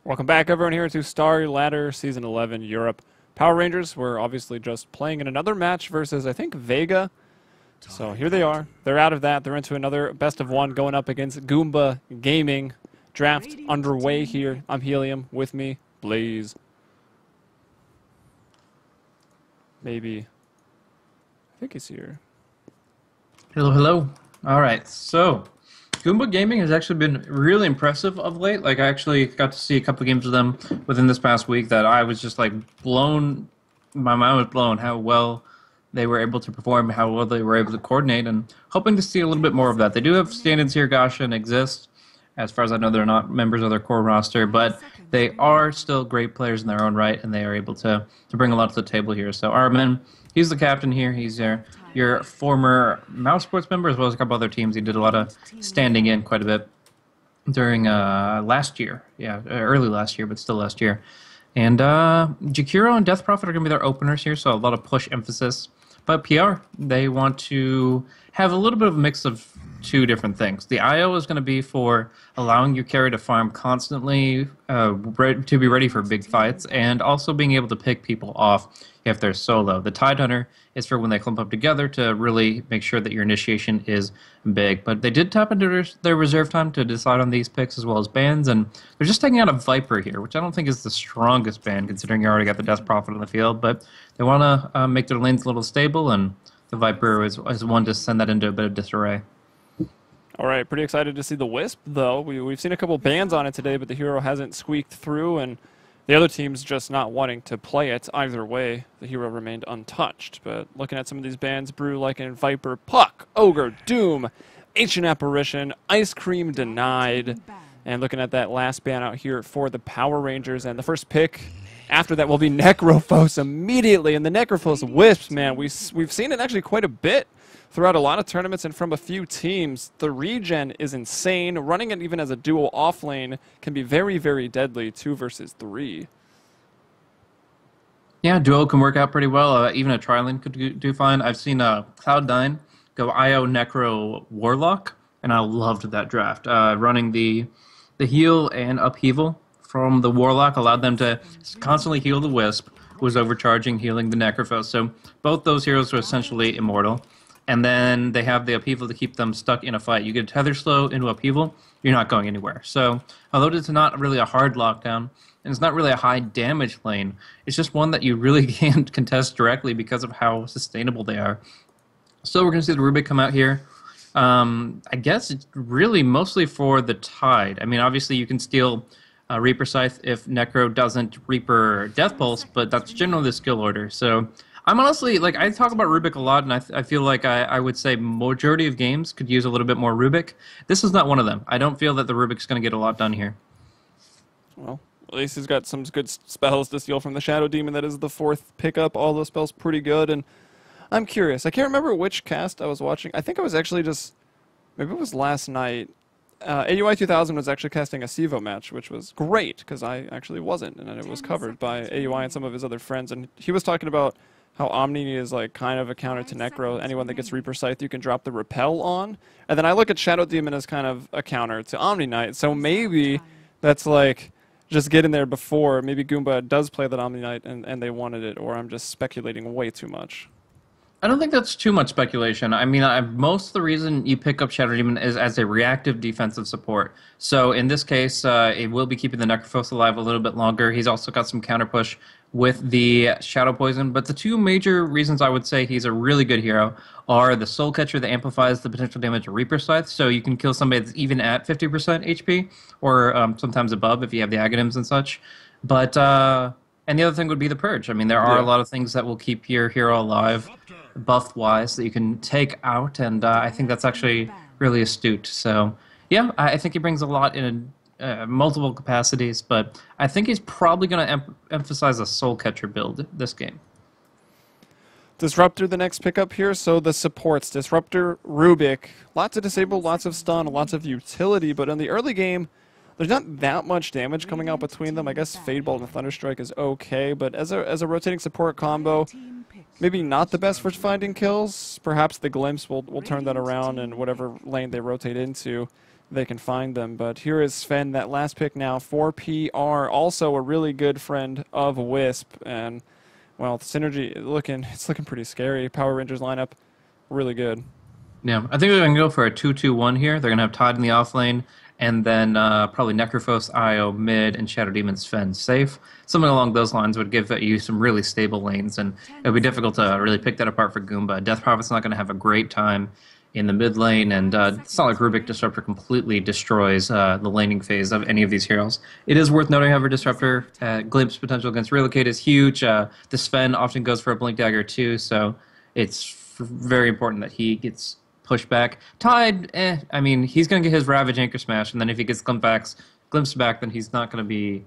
Welcome back, everyone, here to Star Ladder Season 11 Europe. Power Rangers were obviously just playing in another match versus, I think, Vega. So here they are. They're out of that. They're into another best of one going up against Goomba Gaming. Draft underway here. I'm Helium. With me, Blaze. Maybe. I think he's here. Hello, hello. All right, so Goomba Gaming has actually been really impressive of late. Like, I actually got to see a couple of games of them within this past week that I was just, like, blown. My mind was blown how well they were able to perform, how well they were able to coordinate, and hoping to see a little bit more of that. They do have stand-ins here, Gasha and Exist. As far as I know, they're not members of their core roster, but they are still great players in their own right, and they are able to bring a lot to the table here. So Armin, he's the captain here. He's your former Mouse Sports member, as well as a couple other teams. He did a lot of standing in quite a bit during last year. Yeah, early last year, but still last year. And Jakiro and Death Prophet are going to be their openers here, so a lot of push emphasis. But PR, they want to have a little bit of a mix of two different things. The IO is going to be for allowing your carry to farm constantly, to be ready for big fights, and also being able to pick people off if they're solo. The Tide Hunter is for when they clump up together to really make sure that your initiation is big. But they did tap into their reserve time to decide on these picks as well as bans, and they're just taking out a Viper here, which I don't think is the strongest ban considering you already got the Death Prophet on the field, but they want to make their lanes a little stable, and the Viper is one to send that into a bit of disarray. All right, pretty excited to see the Wisp, though. We've seen a couple bans on it today, but the hero hasn't squeaked through, and the other team's just not wanting to play it. Either way, the hero remained untouched. But looking at some of these bans, Brew, Lycan, Viper, Puck, Ogre, Doom, Ancient Apparition, Ice Cream denied. And looking at that last ban out here for the Power Rangers, and the first pick after that will be Necrophos immediately. And the Necrophos Wisps, man, we've seen it actually quite a bit throughout a lot of tournaments and from a few teams. The regen is insane. Running it even as a duo off lane can be very, very deadly, 2 versus 3. Yeah, duo can work out pretty well. Even a tri-lane could do fine. I've seen Cloud9 go IO Necro Warlock, and I loved that draft. Running the heal and upheaval from the Warlock allowed them to constantly heal the Wisp, who was overcharging, healing the Necrophos. So both those heroes were essentially immortal. And then they have the upheaval to keep them stuck in a fight. You get a tether slow into upheaval, you're not going anywhere. So although it's not really a hard lockdown, and it's not really a high damage lane, it's just one that you really can't contest directly because of how sustainable they are. So we're going to see the Rubik come out here. I guess it's really mostly for the Tide. I mean, obviously you can steal Reaper Scythe if Necro doesn't Reaper Death Pulse, but that's generally the skill order. So I'm honestly, like, I talk about Rubik a lot, and I feel like I would say majority of games could use a little bit more Rubik. This is not one of them. I don't feel that the Rubik's going to get a lot done here. Well, at least he's got some good spells to steal from the Shadow Demon. That is the 4th pickup. All those spells pretty good, and I'm curious. I can't remember which cast I was watching. I think I was actually just, maybe it was last night. AUI 2000 was actually casting a Sivo match, which was great, because I actually wasn't, and it was covered by AUI and some of his other friends, and he was talking about how Omni is like kind of a counter to Necro. Anyone that gets Reaper Scythe, you can drop the Repel on. And then I look at Shadow Demon as kind of a counter to Omni Knight. So maybe that's like just getting there before. Maybe Goomba does play that Omni Knight and they wanted it, or I'm just speculating way too much. I don't think that's too much speculation. I mean, most of the reason you pick up Shadow Demon is as a reactive defensive support. So in this case, it will be keeping the Necrophos alive a little bit longer. He's also got some counter push with the Shadow Poison. But the two major reasons I would say he's a really good hero are the Soul Catcher that amplifies the potential damage of Reaper Scythe. So you can kill somebody that's even at 50% HP, or sometimes above if you have the Aghanims and such. But and the other thing would be the Purge. I mean, there are a lot of things that will keep your hero alive, buff-wise, that you can take out, and I think that's actually really astute. So, yeah, I think he brings a lot in multiple capacities, but I think he's probably going to emphasize a Soul Catcher build this game. Disruptor, the next pickup here. So the supports, Disruptor, Rubik, lots of disable, lots of stun, lots of utility, but in the early game, there's not that much damage coming out between them. I guess Fadeball and Thunderstrike is okay, but as a rotating support combo, maybe not the best for finding kills. Perhaps the Glimpse will turn that around in whatever lane they rotate into. they can find them. But here is Sven, that last pick now for PR, also a really good friend of Wisp, and well, the synergy it's looking pretty scary. Power Rangers lineup, really good. Yeah, I think they're going to go for a 2-2-1 here. They're going to have Tide in the off lane, and then probably Necrophos, Io mid, and Shadow Demon Sven safe. Something along those lines would give you some really stable lanes, and it would be difficult to really pick that apart for Goomba. Death Prophet's not going to have a great time in the mid lane, and it's not like Rubik Disruptor completely destroys the laning phase of any of these heroes. It is worth noting, however, Disruptor glimpse potential against Relocate is huge. The Sven often goes for a Blink Dagger too, so it's very important that he gets pushed back. Tide, I mean, he's going to get his Ravage Anchor Smash, and then if he gets glimpsed back, then he's not going to be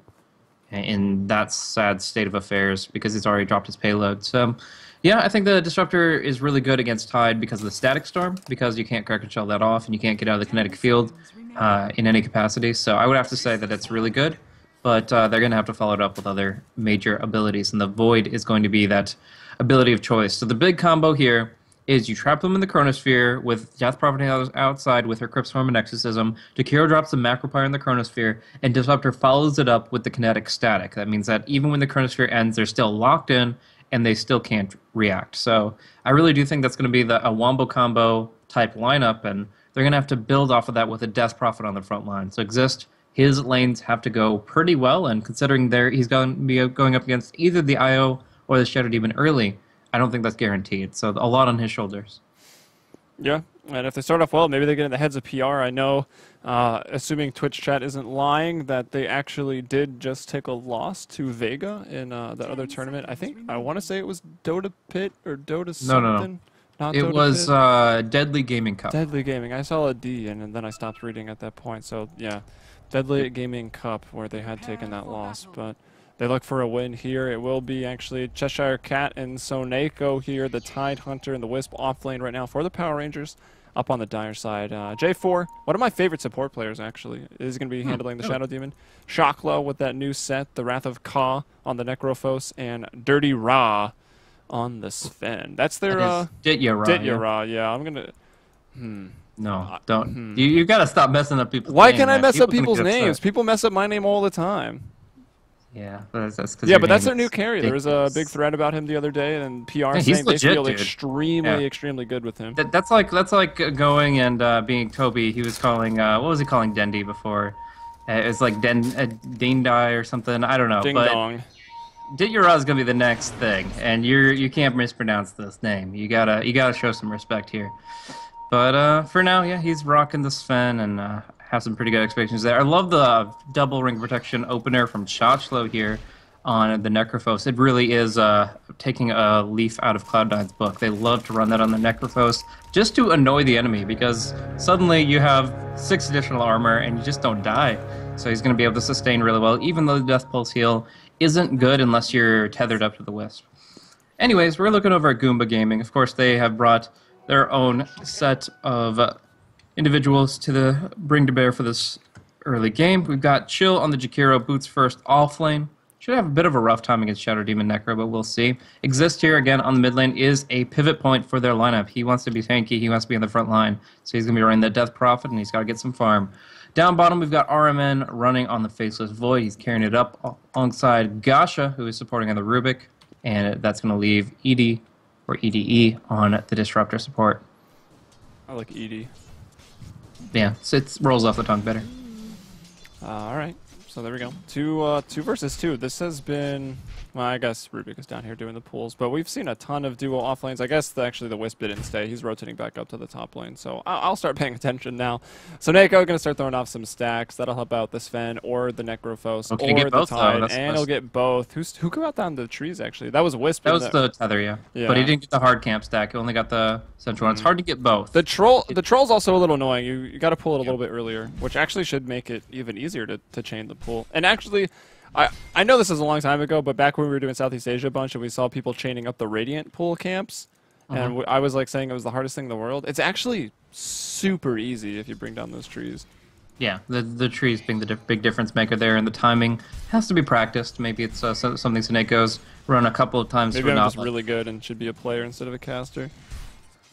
in that sad state of affairs because he's already dropped his payload. So, yeah, I think the Disruptor is really good against Tide because of the Static Storm, because you can't Kraken Shell that off, and you can't get out of the kinetic field in any capacity. So I would have to say that it's really good, but they're going to have to follow it up with other major abilities, and the Void is going to be that ability of choice. So the big combo here is you trap them in the Chronosphere with Death Prophet outside with her Crypt Swarm and Exorcism. Jakiro drops the Macropyre in the Chronosphere, and Disruptor follows it up with the Kinetic Static. That means that even when the Chronosphere ends, they're still locked in, and they still can't react. So I really do think that's going to be a Wombo combo type lineup, and they're going to have to build off of that with a Death Prophet on the front line. So Exist, his lanes have to go pretty well, and considering he's going to be going up against either the IO or the Shadow Demon early, I don't think that's guaranteed. So a lot on his shoulders. Yeah, and if they start off well, maybe they get in the heads of PR. I know, assuming Twitch chat isn't lying, that they actually did just take a loss to Vega in that other tournament. I want to say it was Dota Pit or Dota something. No. Not it Dota was Pit. Deadly Gaming Cup. Deadly Gaming. I saw a D, and then I stopped reading at that point. So, yeah, Deadly Gaming Cup, where they had taken that loss. But they look for a win here. It will be actually Cheshire Cat and Soneko here, the Tide Hunter and the Wisp off lane right now for the Power Rangers up on the Dire side. J4, one of my favorite support players, actually, is going to be handling the Shadow Demon. Shocklow with that new set, the Wrath of Ka on the Necrophos, and Dirty Ra on the Sven. That's their... Ditya Ra. Ditya Ra, yeah. I'm going to... No, don't. You got to stop messing up people's names. Why can't I mess up people's names? People mess up my name all the time. Yeah, but that's but that's their new carry. There was a big thread about him the other day, and PR saying legit, they feel dude. extremely good with him. That's like going and being Toby. He was calling what was he calling Dendy before? It was like Dendai or something. I don't know. Ding but dong. Ditya is gonna be the next thing, and you can't mispronounce this name. You gotta show some respect here. But for now, yeah, he's rocking the Sven and have some pretty good expectations there. I love the double ring protection opener from Chachlo here on the Necrophos. It really is taking a leaf out of Cloud9's book. They love to run that on the Necrophos just to annoy the enemy, because suddenly you have 6 additional armor and you just don't die. So he's going to be able to sustain really well, even though the Death Pulse heal isn't good unless you're tethered up to the Wisp. Anyways, we're looking over at Goomba Gaming. Of course, they have brought their own set of individuals to bring to bear for this early game. We've got Chill on the Jakiro, boots first off lane. Should have a bit of a rough time against Shadow Demon Necro, but we'll see. Exist here again on the mid lane is a pivot point for their lineup. He wants to be tanky, he wants to be on the front line, so he's going to be running the Death Prophet, and he's got to get some farm. Down bottom, we've got RMN running on the Faceless Void. He's carrying it up alongside Gasha, who is supporting on the Rubik, and that's going to leave ED or EDE on the Disruptor support. I like ED. Yeah, so it rolls off the tongue better. All right, so there we go. Two versus two. This has been, well, I guess Rubik is down here doing the pools, but we've seen a ton of duo off lanes. I guess actually the Wisp didn't stay. He's rotating back up to the top lane, so I'll start paying attention now. So Neko going to start throwing off some stacks. That'll help out the Sven or the Necrophos or the Tide, and he'll get both. Who go out down the trees, actually? That was Wisp. That was the Tether, yeah. But he didn't get the hard camp stack. He only got the central one. It's hard to get both. The troll's also a little annoying. You got to pull it a little bit earlier, which actually should make it even easier to chain the pool. And actually, I know this is a long time ago, but back when we were doing Southeast Asia a bunch and we saw people chaining up the Radiant pool camps, and I was like saying it was the hardest thing in the world. It's actually super easy if you bring down those trees. Yeah, the trees being the big difference maker there, and the timing has to be practiced. Maybe it's something Soneko's run a couple of times. Maybe I'm just really good and should be a player instead of a caster.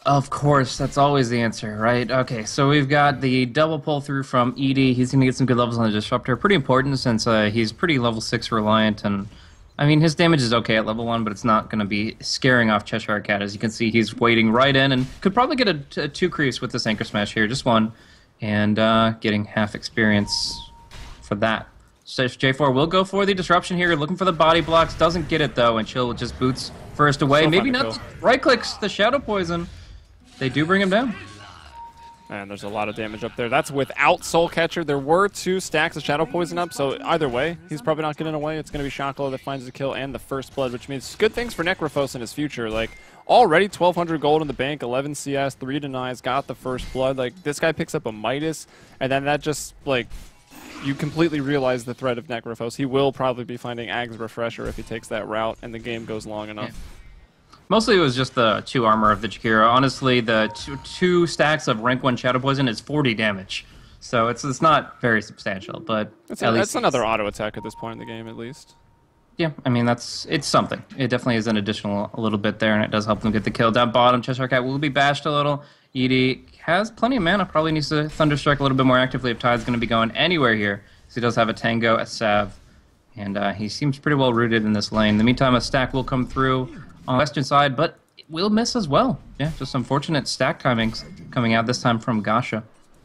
Of course, that's always the answer, right? Okay, so we've got the double pull through from Edie. He's going to get some good levels on the Disruptor. Pretty important since he's pretty level 6 reliant, and I mean, his damage is okay at level 1, but it's not going to be scaring off Cheshire Cat. As you can see, he's wading right in and could probably get a 2 crease with this Anchor Smash here, just one, and getting half experience for that. So J4 will go for the Disruption here, looking for the body blocks, doesn't get it though, and Chill just boots first away. Still Maybe fun to not kill. right-clicks the Shadow Poison. They do bring him down. And there's a lot of damage up there. That's without Soul Catcher. There were 2 stacks of Shadow Poison up, so either way, he's probably not getting away. It's going to be Shocklow that finds the kill and the first blood, which means good things for Necrophos in his future. Like, already 1,200 gold in the bank, 11 CS, 3 denies, got the first blood. Like, this guy picks up a Midas, and then that just, like, you completely realize the threat of Necrophos. He will probably be finding Ag's Refresher if he takes that route, and the game goes long enough. Yeah. Mostly it was just the 2 armor of the Jakiro. Honestly, the two stacks of rank 1 Shadow Poison is 40 damage. So it's not very substantial, but That's another auto attack at this point in the game, at least. Yeah, I mean, it's something. It definitely is an additional a little bit there, and it does help them get the kill. Down bottom, Cheshire Cat will be bashed a little. Edie has plenty of mana, probably needs to Thunderstrike a little bit more actively if Tide's going to be going anywhere here. So he does have a Tango, a Sav, and he seems pretty well rooted in this lane. In the meantime, a stack will come through on the western side, but it will miss as well. Yeah, just unfortunate stack timings coming out this time from Gasha.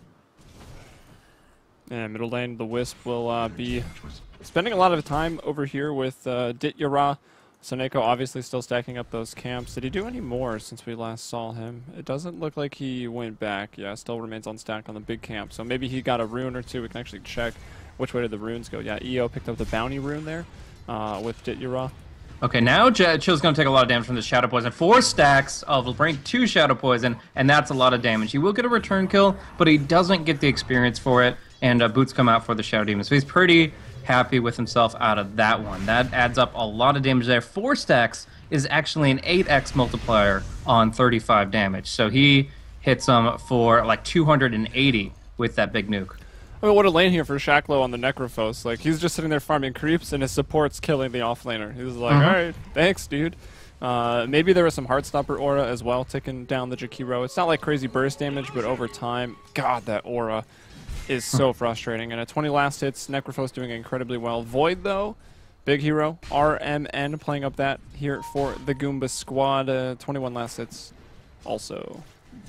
And middle lane, the Wisp will be spending a lot of time over here with Dityara. Soneko obviously still stacking up those camps. Did he do any more since we last saw him? It doesn't look like he went back. Yeah, still remains on stack on the big camp. So maybe he got a rune or 2. We can actually check which way did the runes go. Yeah, EO picked up the bounty rune there with Dityara. Okay, now Chill's going to take a lot of damage from the Shadow Poison. 4 stacks of rank 2 Shadow Poison, and that's a lot of damage. He will get a return kill, but he doesn't get the experience for it, and boots come out for the Shadow Demon. So he's pretty happy with himself out of that one. That adds up a lot of damage there. 4 stacks is actually an 8x multiplier on 35 damage. So he hits him for like 280 with that big nuke. I mean, what a lane here for Shocklow on the Necrophos. Like, he's just sitting there farming creeps, and his support's killing the offlaner. He's like, alright, thanks, dude. Maybe there was some Heartstopper aura as well, ticking down the Jakiro. It's not like crazy burst damage, but over time, God, that aura is so frustrating. And at 20 last hits, Necrophos doing incredibly well. Void, though, big hero. RMN playing up that here for the Goomba squad. 21 last hits also.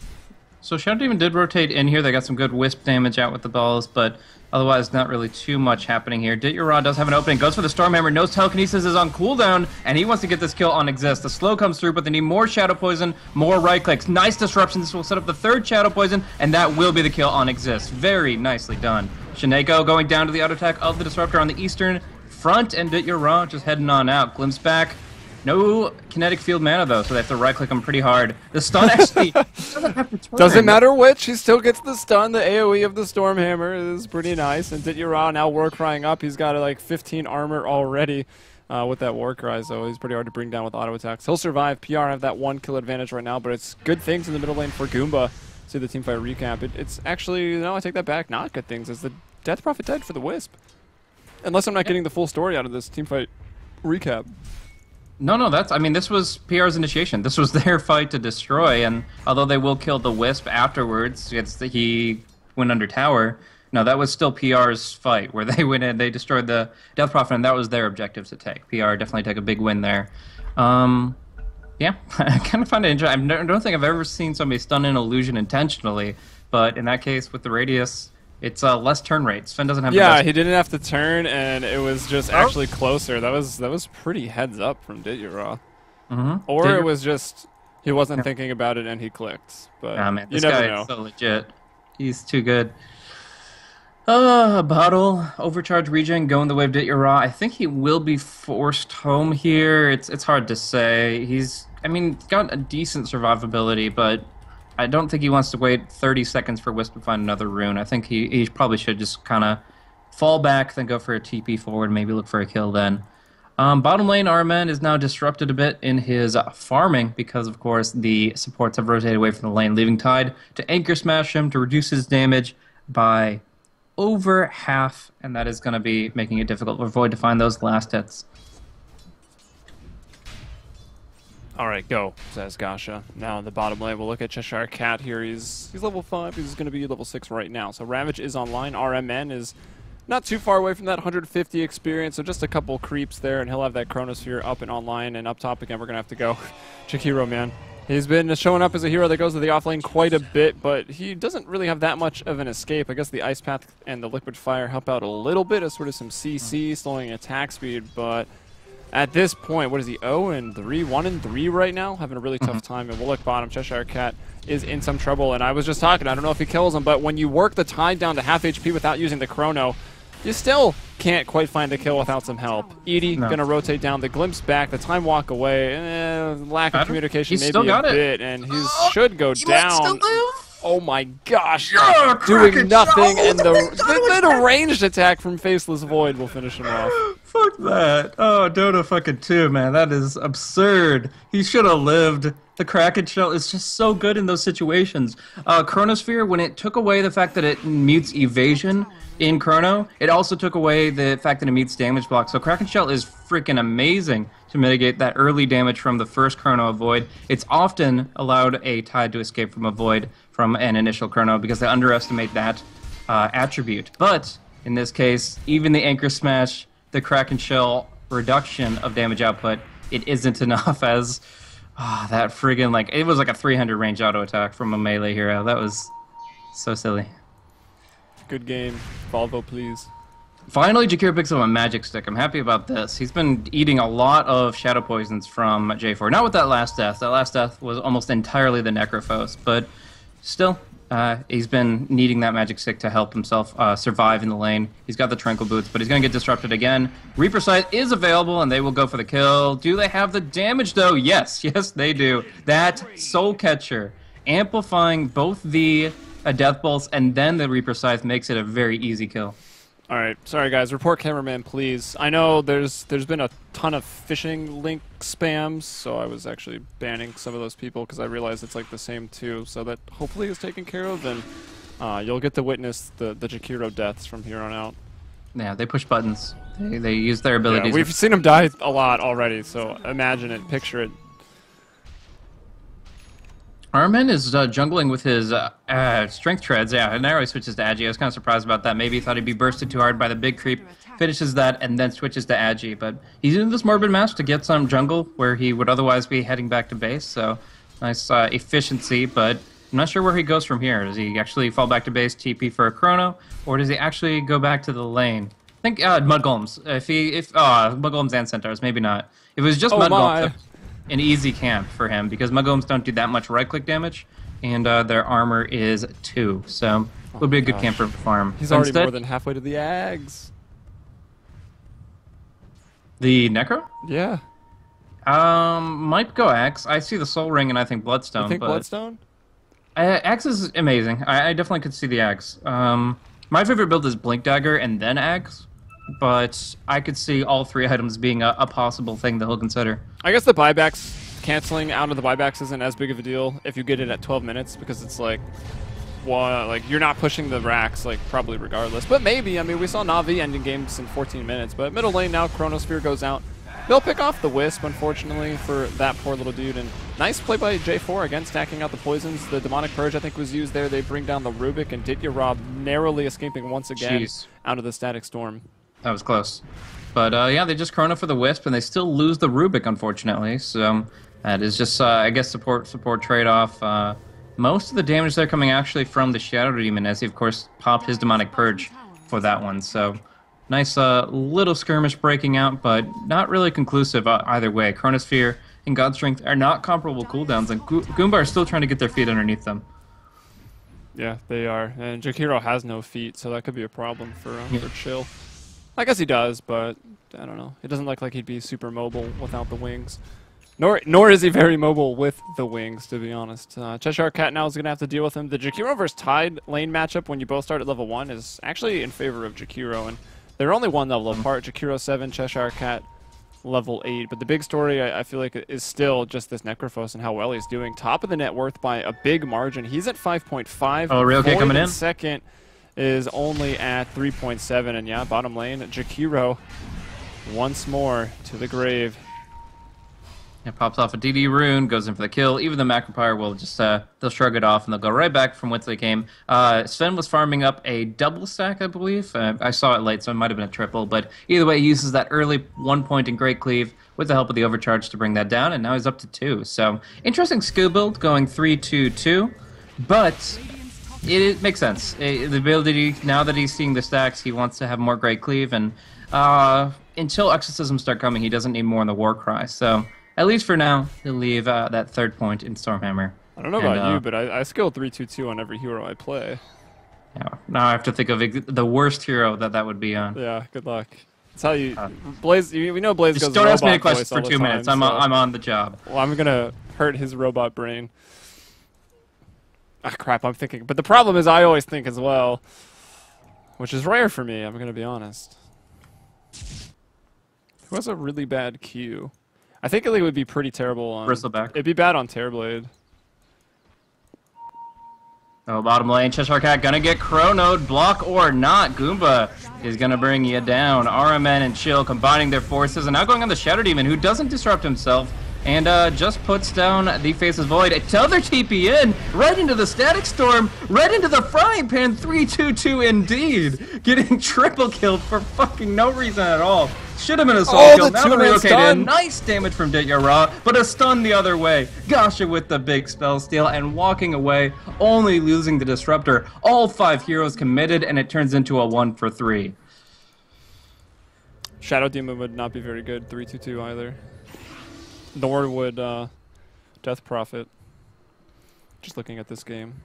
So Shadow Demon did rotate in here. They got some good wisp damage out with the balls, but otherwise not really too much happening here. Dityara does have an opening, goes for the Stormhammer, knows Telekinesis is on cooldown, and he wants to get this kill on Exist. The slow comes through, but they need more Shadow Poison, more right clicks. Nice disruption. This will set up the 3rd Shadow Poison, and that will be the kill on Exist. Very nicely done. Shineko going down to the auto attack of the Disruptor on the eastern front, and Dityara just heading on out. Glimpse back. No kinetic field mana, though, so they have to right-click him pretty hard. The stun actually doesn't have to turn. Doesn't matter which, he still gets the stun. The AoE of the Stormhammer is pretty nice. And Dityara now war crying up. He's got like 15 armor already with that war cry, so he's pretty hard to bring down with auto attacks. He'll survive. PR have that 1 kill advantage right now, but it's good things in the middle lane for Goomba. See the teamfight recap. It's actually, no, I take that back. Not good things. It's the Death Prophet dead for the Wisp. Unless I'm not getting the full story out of this teamfight recap. No, I mean, this was PR's initiation. This was their fight to destroy, and although they will kill the Wisp afterwards, he went under tower, no, that was still PR's fight, where they went in, they destroyed the Death Prophet, and that was their objective to take. PR definitely took a big win there. Yeah, I kind of find it interesting. I don't think I've ever seen somebody stun an illusion intentionally, but in that case, with the Radius, it's less turn rate. Sven doesn't have. Yeah, he didn't have to turn, and it was just actually closer. That was pretty heads up from Dityara. Or it was just he wasn't thinking about it and he clicked. But man, you this never guy know. is so legit. He's too good. Bottle overcharge regen going the way of Dityara. I think he will be forced home here. It's hard to say. He's got a decent survivability, but I don't think he wants to wait 30 seconds for Wisp to find another rune. I think he probably should just kind of fall back, then go for a TP forward, maybe look for a kill then. Bottom lane, Armen is now disrupted a bit in his farming because, of course, the supports have rotated away from the lane, leaving Tide to Anchor Smash him to reduce his damage by over half, and that is going to be making it difficult for Void to find those last hits. All right, go, says Gasha. Now in the bottom lane, we'll look at Cheshire Cat here. He's level 5. He's going to be level 6 right now. So Ravage is online. RMN is not too far away from that 150 experience, so just a couple creeps there, and he'll have that Chronosphere up and online. And up top again, we're going to have to go Jakiro, man. He's been showing up as a hero that goes to the offlane quite a bit, but he doesn't really have that much of an escape. I guess the Ice Path and the Liquid Fire help out a little bit as sort of some CC, slowing attack speed, but at this point, what is he, 0-3, 1-3 right now? Having a really tough time, and we'll look bottom. Cheshire Cat is in some trouble, and I was just talking, I don't know if he kills him, but when you work the Tide down to half HP without using the Chrono, you still can't quite find the kill without some help. Edie gonna rotate down, the Glimpse back, the Time Walk away, lack of communication maybe a bit, and he should go down. Oh my gosh, doing nothing, and the ranged attack from Faceless Void will finish him off. Fuck that. Oh, Dota fucking 2, man. That is absurd. He should have lived. The Kraken Shell is just so good in those situations. Chronosphere, when it took away the fact that it mutes evasion in Chrono, it also took away the fact that it mutes damage block. So Kraken Shell is freaking amazing to mitigate that early damage from the first Chrono Void. It's often allowed a Tide to escape from a Void from an initial Chrono because they underestimate that attribute. But in this case, even the Anchor Smash, the Kraken Shell reduction of damage output, it isn't enough as that friggin' like it was like a 300 range auto attack from a melee hero. That was so silly. Good game. Volvo, please. Finally, Jakiro picks up a magic stick. I'm happy about this. He's been eating a lot of shadow poisons from J4. Not with that last death. That last death was almost entirely the Necrophos, but still, he's been needing that magic stick to help himself survive in the lane. He's got the Tranquil Boots, but he's going to get disrupted again. Reaper Scythe is available, and they will go for the kill. Do they have the damage, though? Yes, yes, they do. That Soul Catcher, amplifying both the Death Bolts and then the Reaper Scythe, makes it a very easy kill. All right, sorry guys. Report cameraman, please. I know there's been a ton of phishing link spams, so I was actually banning some of those people because I realized it's like the same too. So that hopefully is taken care of, and you'll get to witness the Jakiro deaths from here on out. Yeah, they push buttons. They use their abilities. Yeah, we've seen them die a lot already, so imagine it, picture it. Armin is jungling with his strength treads, yeah, and now he switches to Agi. I was kind of surprised about that. Maybe he thought he'd be bursted too hard by the big creep, finishes that, and then switches to Agi. But he's in this Morbid Mask to get some jungle where he would otherwise be heading back to base, so nice efficiency, but I'm not sure where he goes from here. Does he actually fall back to base, TP for a Chrono, or does he actually go back to the lane? I think Mudgolems. Mudgolems and Centaurs, maybe not. If it was just Mudgolems, an easy camp for him because Mudgolems don't do that much right-click damage, and their armor is 2, so it would be a good camp for farm. He's already more than halfway to the Ags. The Necro? Yeah. Might go Axe. I see the Soul Ring and I think Bloodstone. You think Bloodstone? Axe is amazing. I definitely could see the Axe. My favorite build is Blink Dagger and then Axe, but I could see all 3 items being a possible thing that he'll consider. I guess the buybacks, canceling out of the buybacks isn't as big of a deal if you get it at 12 minutes because it's like, well, like you're not pushing the racks like probably regardless. But maybe, I mean, we saw Na'Vi ending games in 14 minutes, but middle lane now, Chronosphere goes out. They'll pick off the Wisp, unfortunately, for that poor little dude. And nice play by J4, again, stacking out the poisons. The Demonic Purge, I think, was used there. They bring down the Rubik, and Ditya Rob narrowly escaping once again out of the Static Storm. That was close. But, yeah, they just Chrono for the Wisp, and they still lose the Rubik, unfortunately. So that is just, I guess, support trade-off. Most of the damage there coming actually from the Shadow Demon, as he, of course, popped his Demonic Purge for that one. So nice little skirmish breaking out, but not really conclusive either way. Chronosphere and God Strength are not comparable cooldowns, and Goomba are still trying to get their feet underneath them. Yeah, they are. And Jakiro has no feet, so that could be a problem for Chill. I guess he does, but I don't know. It doesn't look like he'd be super mobile without the wings. Nor is he very mobile with the wings, to be honest. Cheshire Cat now is going to have to deal with him. The Jakiro versus Tide lane matchup when you both start at level 1 is actually in favor of Jakiro, and they're only 1 level apart. Jakiro 7, Cheshire Cat level 8. But the big story, I feel like, is still just this Necrophos and how well he's doing. Top of the net worth by a big margin. He's at 5.5. Oh, Real K coming in. Second is only at 3.7. And yeah, bottom lane, Jakiro once more to the grave. It pops off a DD rune, goes in for the kill. Even the Macropyre will just they'll shrug it off and they'll go right back from whence they came. Sven was farming up a double stack, I believe. I saw it late, so it might have been a triple. But either way, he uses that early 1 point in Great Cleave with the help of the overcharge to bring that down, and now he's up to 2. So interesting skill build going 3-2-2, but it makes sense. The ability, now that he's seeing the stacks, he wants to have more Great Cleave, and until exorcisms start coming, he doesn't need more in the Warcry. So at least for now, he'll leave that 3rd point in Stormhammer. I don't know about you, but I skill 3-2-2 on every hero I play. Yeah, now I have to think of the worst hero that would be on. Yeah, good luck. That's how you Blaze. We know Blaze goes. Just don't ask me any robot questions voice for all 2 the minutes. time, I'm on the job. Well, I'm gonna hurt his robot brain. Ah, crap. I'm thinking, but the problem is I always think as well, which is rare for me. I'm gonna be honest. Who has a really bad Q? I think it would be pretty terrible on Bristleback. It'd be bad on Terrorblade. Oh, bottom lane, Cheshire Cat gonna get chronoed, block or not. Goomba is gonna bring you down. RMN and Chill combining their forces and now going on the Shadow Demon, who doesn't disrupt himself and just puts down the Faceless Void. Another TP in, right into the Static Storm, right into the Frying Pan. 3-2-2 indeed. Getting triple killed for fucking no reason at all. Should have been a solo kill. Now the relocated. Nice damage from Ditya Ra, but a stun the other way. Gasha with the big spell steal and walking away, only losing the Disruptor. All 5 heroes committed, and it turns into a 1-for-3. Shadow Demon would not be very good 3-2-2 either. Nor would Death Prophet. Just looking at this game.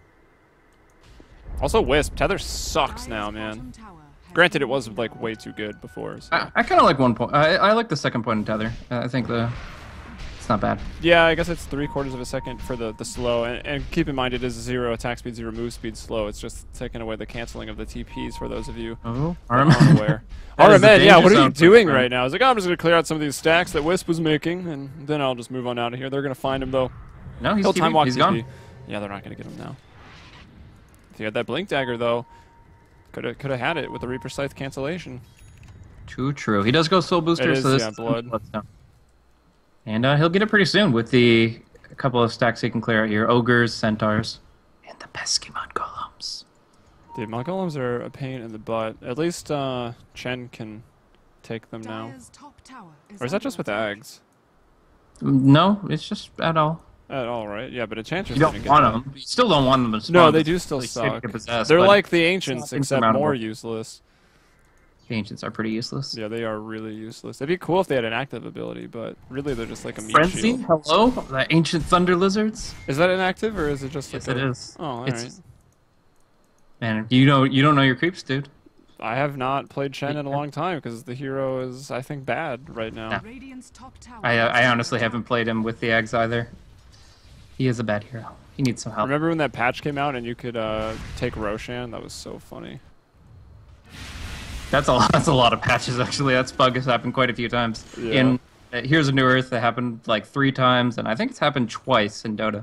Also Wisp. Tether sucks now, man. Granted, it was like way too good before. So. I kind of like 1 point. I like the 2nd point in Tether. I think it's not bad. Yeah, I guess it's 3/4 of a second for the slow. And keep in mind, it is 0 attack speed, 0 move speed slow. It's just taking away the canceling of the TPs for those of you unaware. RMN, yeah, what are you doing right now? He's like, oh, I'm just going to clear out some of these stacks that Wisp was making, and then I'll just move on out of here. They're going to find him, though. No, he's time walk he's TP. gone. Yeah, they're not going to get him now. If he had that Blink Dagger, though, could have had it with the Reaper Scythe cancellation. Too true. He does go Soul Booster, It is, so this yeah, blood. And he'll get it pretty soon with a couple of stacks he can clear out here. Ogres, Centaurs, and the pesky Mongolems. Dude, Mongolems are a pain in the butt. At least Chen can take them now. Or is that just with Ags? No, it's just at all. At all, right? Yeah, but Enchantress You don't didn't want get them. You still don't want them to spawn. No, they do still They suck. get possessed, They're but like the Ancients, not except insurmountable. more useless. the Ancients are pretty useless. Yeah, they are really useless. It'd be cool if they had an active ability, but really they're just like a meat Frenzy, shield. hello? The Ancient Thunder Lizards? Is that inactive, or is it just Yes, like it a... is. Oh, alright. Man, you don't know your creeps, dude. I have not played Chen in a long time, because the hero is, I think, bad right now. Yeah. I honestly haven't played him with the Eggs either. He is a bad hero. He needs some help. Remember when that patch came out and you could take Roshan? That was so funny. That's a lot. That's a lot of patches actually. That bug has happened quite a few times. Yeah. In Here's a New Earth, it happened like 3 times, and I think it's happened twice in Dota.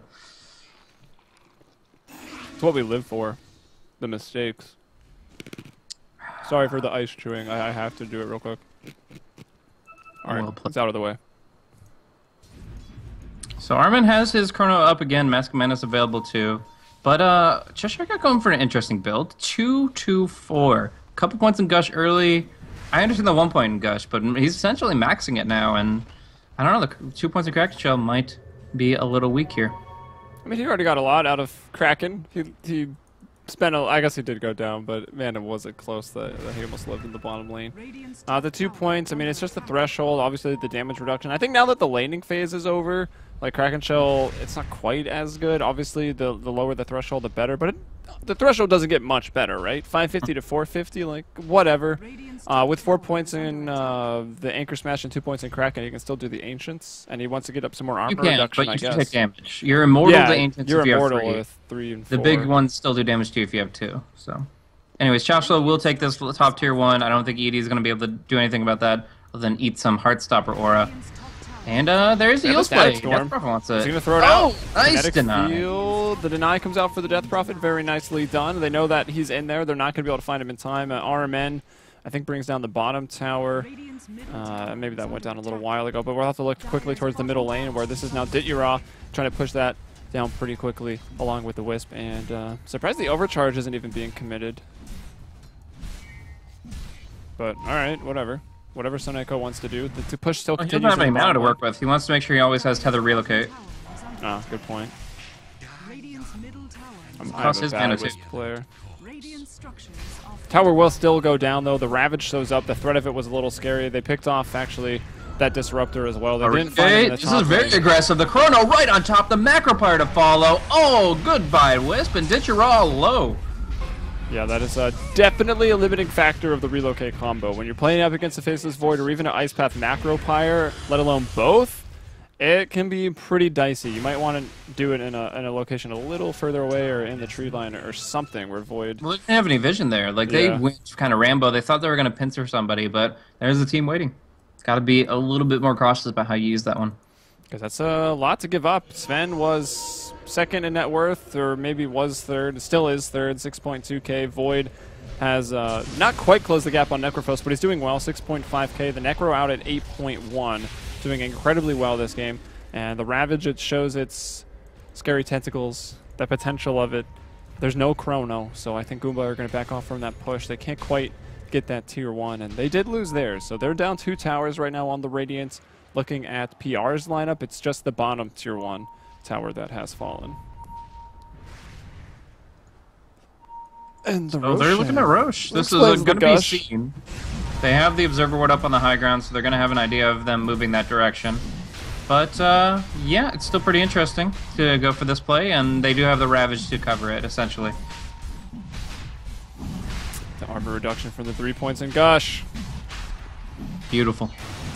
It's what we live for. The mistakes. Sorry for the ice chewing. I have to do it real quick. Alright, Well played. it's out of the way. So Armin has his Chrono up again. Mask of Menace available too. But Cheshire got going for an interesting build. 2-2-4. Couple points in Gush early. I understand the 1 point in Gush, but he's essentially maxing it now. And I don't know, the 2 points in Kraken Shell might be a little weak here. I mean, he already got a lot out of Kraken. He spent I guess he did go down, but man, it wasn't close that he almost lived in the bottom lane. The 2 points, I mean, it's just the threshold, obviously the damage reduction. I think now that the laning phase is over, like Kraken Shell, it's not quite as good. Obviously, the lower the threshold, the better, but the threshold doesn't get much better, right? 550 to 450, like, whatever. With 4 points in the Anchor Smash and 2 points in Kraken, you can still do the Ancients, and he wants to get up some more armor You can, reduction, but I you guess. take damage. You're immortal Yeah, to Ancients you're if you immortal have 3. with 3 and 4. The big ones still do damage to you if you have 2. So, anyways, Chashla will take this top tier 1. I don't think Edie is going to be able to do anything about that other than eat some Heartstopper aura. And there's the Eels play. Death Prophet wants it. He's going to throw it out. Oh, nice Kinetic deny. Field. The deny comes out for the Death Prophet. Very nicely done. They know that he's in there. They're not going to be able to find him in time. RMN I think brings down the bottom tower. Maybe that went down a little while ago, but we'll have to look quickly towards the middle lane where this is now Ditya trying to push that down pretty quickly along with the Wisp. And surprised the overcharge isn't even being committed. But all right, whatever. Whatever Soneko wants to do. The push still Well, he continues. doesn't have any in the mana to bottom work with. He wants to make sure he always has tether relocate. lane. Ah, good point. I'm Cost a his bad mana Wisp too. player. Tower will still go down though. The Ravage shows up. The threat of it was a little scary. They picked off actually that Disruptor as well. They didn't find him in the This is top very lane. aggressive. The Chrono right on top. The Macro Pyre to follow. Oh, goodbye, Wisp. And Ditya low. Yeah, that is definitely a limiting factor of the relocate combo. When you're playing up against a Faceless Void or even an Ice Path Macro Pyre, let alone both, it can be pretty dicey. You might want to do it in a location a little further away or in the tree line or something where Void... Well, they didn't have any vision there. Like, they Yeah. went kind of Rambo. They thought they were going to pincer somebody, but there's the team waiting. Got to be a little bit more cautious about how you use that one. Because that's a lot to give up. Sven was second in net worth, or maybe was third, still is third, 6.2k. Void has not quite closed the gap on Necrophos, but he's doing well, 6.5k. The Necro out at 8.1, doing incredibly well this game. And the Ravage, it shows its scary tentacles, the potential of it. There's no Chrono, so I think Goomba are going to back off from that push. They can't quite get that tier 1, and they did lose theirs. So they're down 2 towers right now on the Radiant. Looking at PR's lineup, it's just the bottom tier 1 tower that has fallen. And the Oh, they're looking at Roche. This is Explains the going to be gush. seen. They have the Observer Ward up on the high ground, so they're going to have an idea of them moving that direction. But, yeah, it's still pretty interesting to go for this play, and they do have the Ravage to cover it, essentially. The armor reduction from the 3 points and Gush. Beautiful.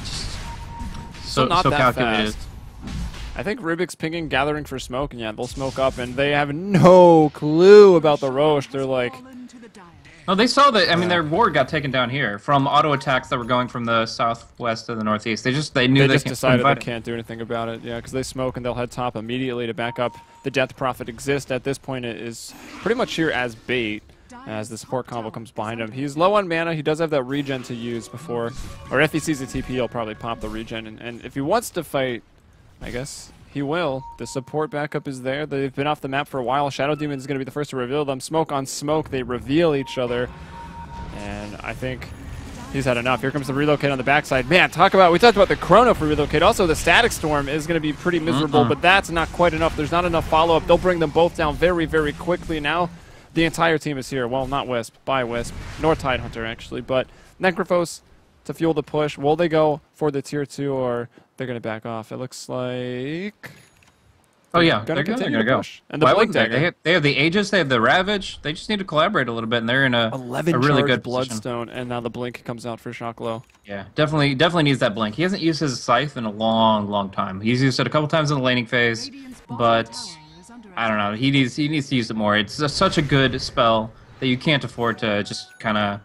Still not so that calculated. fast. I think Rubik's pinging, gathering for smoke, and yeah, they'll smoke up, and they have no clue about the Roche. They're like, Oh, they saw that. I mean, their ward got taken down here from auto attacks that were going from the southwest to the northeast. They knew they they just can't decided they invite it. can't do anything about it. Yeah, because they smoke and they'll head top immediately to back up. The Death Prophet exists at this point. It is pretty much here as bait as the support combo comes behind him. He's low on mana. He does have that regen to use before, or if he sees a TP, he'll probably pop the regen. And if he wants to fight, I guess he will. The support backup is there. They've been off the map for a while. Shadow Demon is going to be the first to reveal them. Smoke on smoke. They reveal each other. And I think he's had enough. Here comes the relocate on the backside. Man, we talked about the Chrono for relocate. Also, the Static Storm is going to be pretty miserable, but that's not quite enough. There's not enough follow-up. They'll bring them both down very, very quickly. Now the entire team is here. Well, not Wisp, by Wisp, nor Tidehunter, actually. But Necrophos to fuel the push. Will they go for the tier 2, or they're going to back off? It looks like... Oh yeah, Gonna they're going continue to to go. push. And the Why Blink wouldn't they? Dagger. They have the Aegis, they have the Ravage. They just need to collaborate a little bit, and they're in a 11 really charged good position. Bloodstone, and now the Blink comes out for Shocklow. Yeah, definitely needs that blink. He hasn't used his scythe in a long time. He's used it a couple times in the laning phase, but I don't know. He needs to use it more. It's such a good spell that you can't afford to just kind of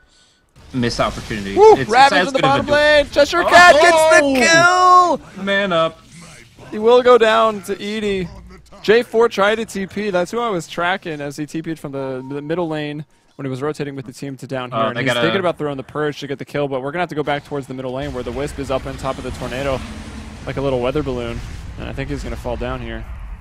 miss opportunities. Woo! It's Ravage as in the good as a bottom lane. Cheshire Cat gets the kill. Man up. He will go down to Edie. J4 tried to TP. That's who I was tracking as he TP'd from the middle lane when he was rotating with the team to down here. And they he's gotta- thinking about throwing the Purge to get the kill, but we're going to have to go back towards the middle lane where the Wisp is up on top of the Tornado like a little weather balloon. And I think he's going to fall down here.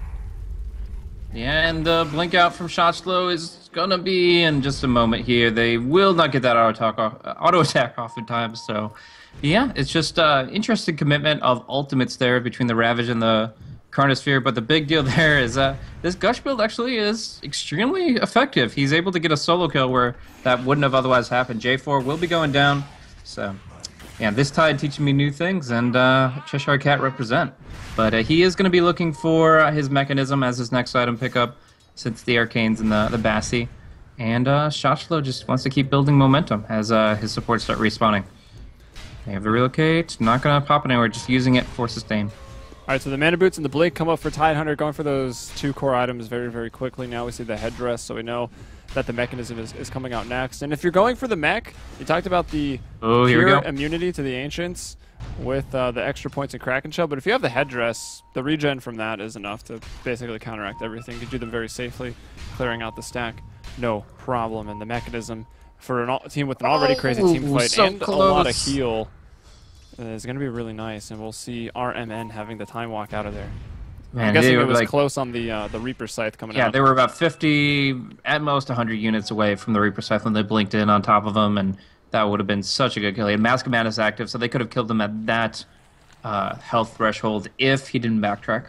Yeah, and the blink out from Shotslow is gonna be in just a moment here. They will not get that auto attack off in time. So, yeah, it's just interesting commitment of ultimates there between the Ravage and the Carnosphere. But the big deal there is this Gush build actually is extremely effective. He's able to get a solo kill where that wouldn't have otherwise happened. J4 will be going down. So, yeah, this tide teaching me new things, and Cheshire Cat represent. But he is going to be looking for his mechanism as his next item pickup, since the Arcanes and the Bassi. And Shotslow just wants to keep building momentum as his supports start respawning. They have the relocate, not going to pop anywhere, just using it for sustain. All right, so the Mana Boots and the Blink come up for Tidehunter, going for those 2 core items very, very quickly. Now we see the headdress, so we know that the mechanism is coming out next. And if you're going for the mech, you talked about the Oh, here we pure go. immunity to the Ancients with the extra points in Kraken Shell. But if you have the headdress, the regen from that is enough to basically counteract everything. You do them very safely, clearing out the stack, no problem. And the mechanism for a team with an already crazy team fight so and a lot of close. heal is going to be really nice, and we'll see RMN having the time walk out of there. Man, I'm guessing they it were was like, close on the Reaper Scythe coming yeah, out. they were about 50, at most 100 units away from the Reaper Scythe when they blinked in on top of them, and that would have been such a good kill. He had Mask of Madness active, so they could have killed him at that health threshold if he didn't backtrack.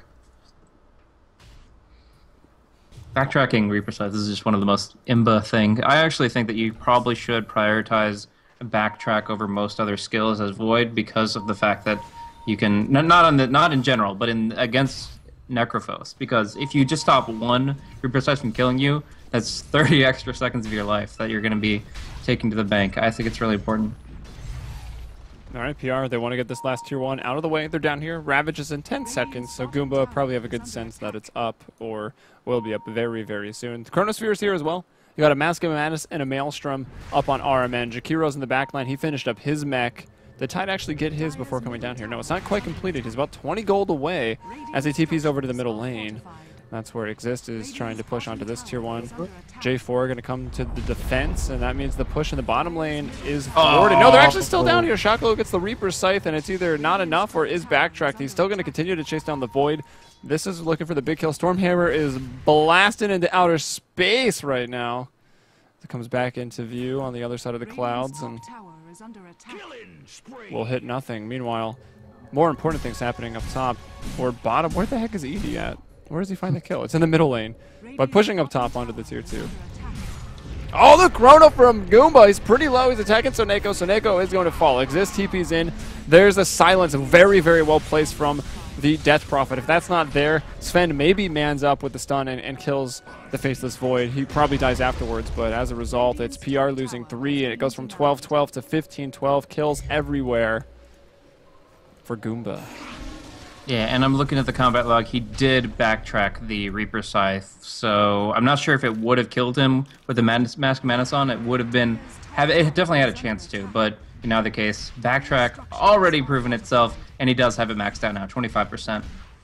Backtracking Reaper Scythe is just one of the most imba thing. I actually think that you probably should prioritize backtrack over most other skills as Void because of the fact that you can not in general, but in against Necrophos. Because if you just stop one Reaper Scythe from killing you, that's 30 extra seconds of your life that you're going to be taking to the bank. I think it's really important. All right, PR, they want to get this last tier 1 out of the way. They're down here. Ravage is in 10 seconds, so Goomba probably have a good sense that it's up or will be up very, very soon. The Chronosphere is here as well. You got a Mask of Madness and a Maelstrom up on RMN. Jakiro's in the backline. He finished up his mech. The Tide actually get his before coming down here. No, it's not quite completed. He's about 20 gold away as he TPs over to the middle lane. That's where Exist is trying to push onto this tier 1. J4 going to come to the defense, and that means the push in the bottom lane is thwarted. No, they're actually still down here. Shocklo gets the Reaper Scythe, and it's either not enough or is backtracked. He's still going to continue to chase down the Void. This is looking for the big kill. Stormhammer is blasting into outer space right now. It comes back into view on the other side of the clouds, and will hit nothing. Meanwhile, more important things happening up top or bottom. Where the heck is Edie at? Where does he find the kill? It's in the middle lane, but pushing up top onto the tier 2. Oh, the Chrono from Goomba. He's pretty low. He's attacking Soneko. Soneko is going to fall. Exist TP's in. There's a silence very, very well placed from the Death Prophet. If that's not there, Sven maybe mans up with the stun and kills the Faceless Void. He probably dies afterwards, but as a result, it's PR losing 3, and it goes from 12-12 to 15-12. Kills everywhere for Goomba. Yeah, and I'm looking at the combat log. He did backtrack the Reaper Scythe, so I'm not sure if it would have killed him with the Mask of Madness on. It would have been, it definitely had a chance to, but in either case, backtrack already proven itself, and he does have it maxed out now, 25%.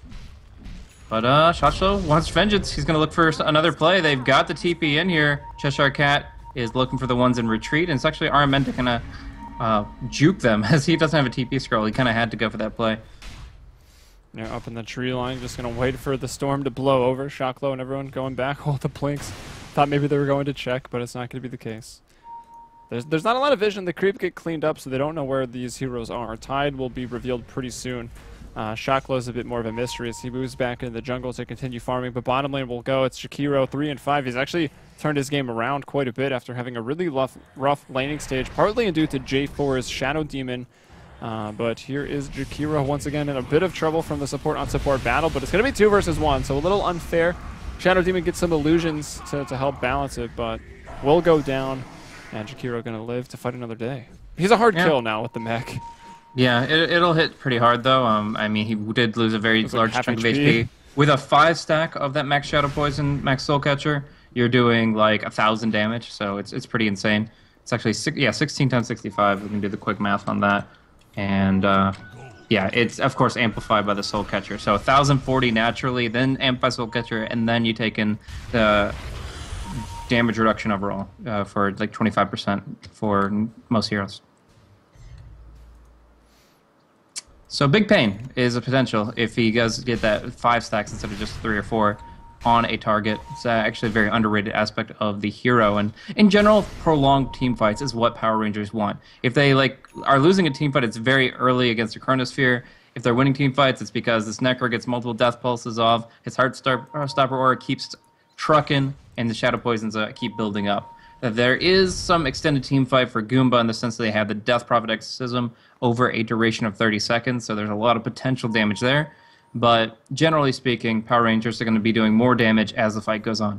But Shocklo wants vengeance. He's going to look for another play. They've got the TP in here. Cheshire Cat is looking for the ones in retreat, and it's actually Armenta kind of juke them as he doesn't have a TP scroll. He kind of had to go for that play. They're up in the tree line, just going to wait for the storm to blow over. Shocklo and everyone going back. Oh, the Blinks. Thought maybe they were going to check, but it's not going to be the case. There's not a lot of vision. The creep get cleaned up, so they don't know where these heroes are. Tide will be revealed pretty soon. Shocklo is a bit more of a mystery as he moves back into the jungle to continue farming, but bottom lane will go. It's Jakiro, 3 and 5. He's actually turned his game around quite a bit after having a really rough laning stage, partly due to J4's Shadow Demon. But here is Jakiro once again in a bit of trouble from the support on support battle, but it's going to be 2 versus 1, so a little unfair. Shadow Demon gets some illusions to help balance it, but will go down, and Jakiro going to live to fight another day. He's a hard kill now with the mech. Yeah, it'll hit pretty hard though. I mean, he did lose a very large like chunk of HP. HP. With a 5 stack of that Max Shadow Poison, Max Soul Catcher, you're doing like 1,000 damage, so it's pretty insane. It's actually 16 times 65. We can do the quick math on that. And yeah, it's of course amplified by the Soul Catcher. So 1,040 naturally, then amp by Soul Catcher, and then you take in the damage reduction overall for like 25% for most heroes. So Big Pain is a potential if he does get that 5 stacks instead of just 3 or 4 on a target. It's actually a very underrated aspect of the hero, and in general, prolonged team fights is what Power Rangers want. If they are losing a team fight, it's very early against a Chronosphere. If they're winning team fights, it's because this Necro gets multiple death pulses off, his Heartstopper aura keeps trucking, and the Shadow Poisons keep building up. There is some extended team fight for Goomba in the sense that they have the Death Prophet Exorcism over a duration of 30 seconds, so there's a lot of potential damage there. But generally speaking, Power Rangers are going to be doing more damage as the fight goes on.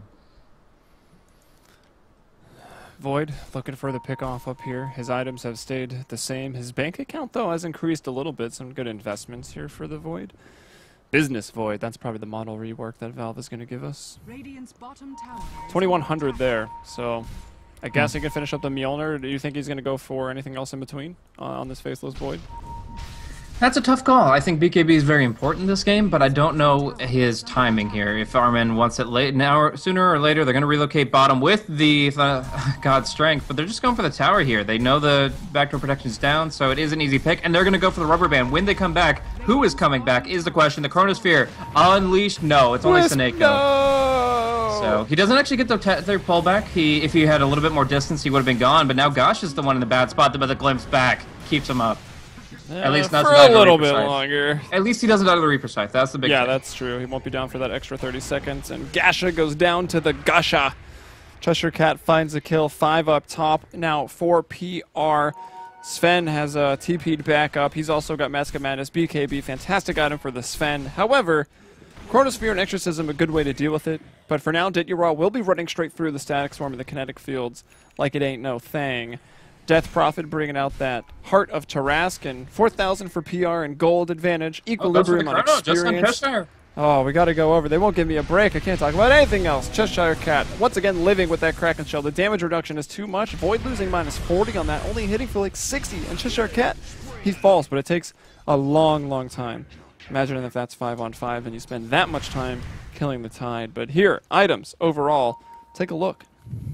Void looking for the pick-off up here. His items have stayed the same. His bank account, though, has increased a little bit. Some good investments here for the Void. Business Void, that's probably the model rework that Valve is going to give us. 2,100 there, so I guess he can finish up the Mjolnir. Do you think he's going to go for anything else in between on this Faceless Void? That's a tough call. I think BKB is very important in this game, but I don't know his timing here. If Armin wants it late now, sooner or later, they're going to relocate bottom with the God Strength, but they're just going for the tower here. They know the backdoor protection's down, so it is an easy pick, and they're going to go for the rubber band. When they come back, who is coming back is the question. The Chronosphere unleashed? No, it's only Seneko. No! So he doesn't actually get their pullback. If he had a little bit more distance, he would have been gone, but now Gosh is the one in the bad spot, but the glimpse back keeps him up. At least not for a little bit longer. At least he doesn't die to the Reaper Scythe. That's the big thing. That's true. He won't be down for that extra 30 seconds. And Gasha goes down to the Gasha. Cheshire Cat finds a kill. 5 up top. Now 4 PR. Sven has TP'd back up. He's also got Mask of Madness. BKB. Fantastic item for the Sven. However, Chronosphere and Exorcism a good way to deal with it. But for now, Ditya will be running straight through the Static Swarm and the Kinetic Fields like it ain't no thing. Death Prophet bringing out that Heart of Tarask and 4,000 for PR and gold advantage. Equilibrium on experience. Oh, we got to go over. They won't give me a break. I can't talk about anything else. Cheshire Cat, once again living with that Kraken Shell. The damage reduction is too much. Void losing minus 40 on that, only hitting for like 60. And Cheshire Cat, he falls, but it takes a long, long time. Imagine if that's 5-on-5 and you spend that much time killing the Tide. But here, items overall. Take a look.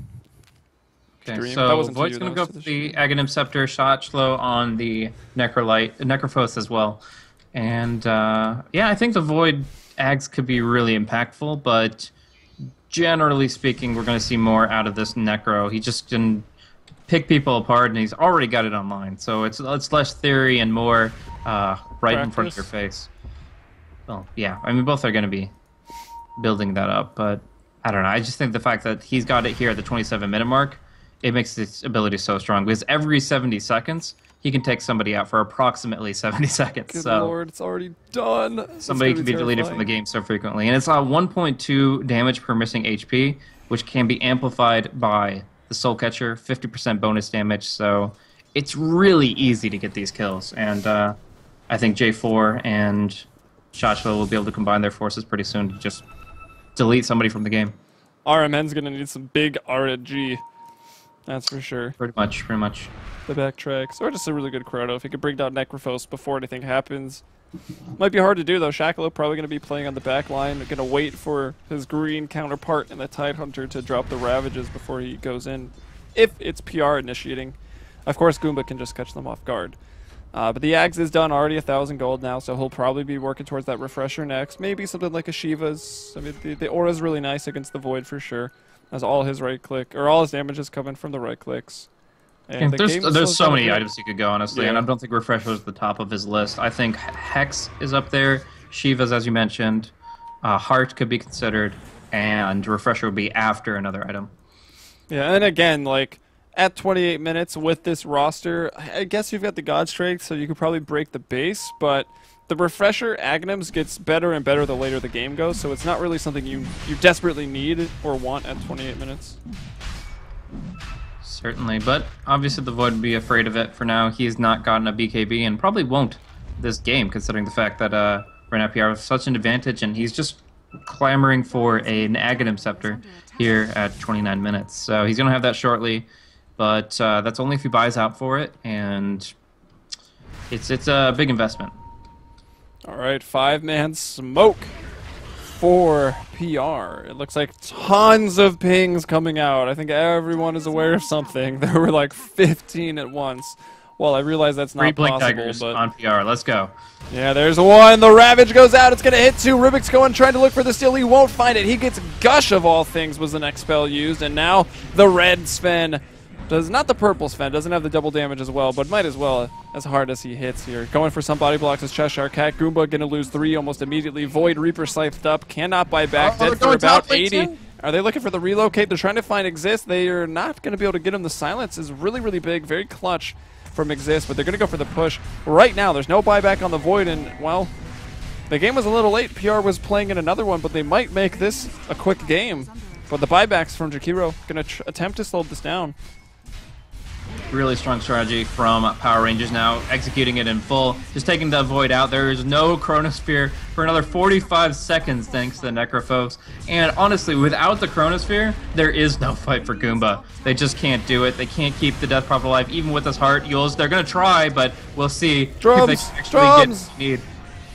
Okay, so Void's going to go for the Aghanim Scepter, shot slow on the Necrophos as well. And yeah, I think the Void Ags could be really impactful, but generally speaking, we're going to see more out of this Necro. He just can pick people apart, and he's already got it online. So it's less theory and more right in front of your face. Well, yeah, I mean, both are going to be building that up, but I don't know. I just think the fact that he's got it here at the 27-minute mark, it makes his ability so strong, because every 70 seconds, he can take somebody out for approximately 70 seconds. Good Lord, it's already done. Somebody can be deleted from the game so frequently. And it's 1.2 damage per missing HP, which can be amplified by the Soul Catcher, 50% bonus damage. So it's really easy to get these kills. And I think J4 and Shachlo will be able to combine their forces pretty soon to just delete somebody from the game. RMN's going to need some big RNG. That's for sure. Pretty much. The backtracks. Or just a really good Chrono. If he could bring down Necrophos before anything happens. Might be hard to do, though. Shackalo probably going to be playing on the back line. Going to wait for his green counterpart in the Tidehunter to drop the Ravages before he goes in. If it's PR initiating. Of course, Goomba can just catch them off guard. But the Ags is done. Already 1,000 gold now, so he'll probably be working towards that Refresher next. Maybe something like a Shiva's. I mean, the Aura's really nice against the Void for sure. As all his right click, or all his damage is coming from the right clicks. And there's so many items he could go, honestly, and I don't think Refresher is the top of his list. I think Hex is up there, Shiva's, as you mentioned, Heart could be considered, and Refresher would be after another item. Yeah, and again, like, at 28 minutes with this roster, I guess you've got the God Strength, so you could probably break the base, but the Refresher Aghanims gets better and better the later the game goes, so it's not really something you desperately need or want at 28 minutes. Certainly, but obviously the Void would be afraid of it for now. He has not gotten a BKB and probably won't this game, considering the fact that right now PR has such an advantage, and he's just clamoring for an Aghanim Scepter here at 29 minutes. So he's going to have that shortly, but that's only if he buys out for it, and it's a big investment. All right, 5-man smoke for PR. It looks like tons of pings coming out. I think everyone is aware of something. There were like 15 at once. Well, I realize that's not possible, but on PR. Let's go. Yeah, there's one. The Ravage goes out. It's going to hit 2. Rubik's going, trying to look for the steal. He won't find it. He gets Gush, of all things, was the next spell used. And now the red Sven does not the purple Sven. Doesn't have the double damage as well, but might as well as hard as he hits here. Going for some body blocks as Cheshire Cat. Goomba going to lose 3 almost immediately. Void Reaper scythed up. Cannot buy back. Dead for about 80. Are they looking for the relocate? They're trying to find Exist. They are not going to be able to get him. The silence is really, really big. Very clutch from Exist, but they're going to go for the push. Right now, there's no buyback on the Void, and, well, the game was a little late. PR was playing in another one, but they might make this a quick game. But the buybacks from Jakiro going to attempt to slow this down. Really strong strategy from Power Rangers now, executing it in full. Just taking the Void out. There is no Chronosphere for another 45 seconds thanks to the Necrofolks. And honestly, without the Chronosphere, there is no fight for Goomba. They just can't do it. They can't keep the Death Prophet alive, even with his heart. They're going to try, but we'll see if they can actually get what they need.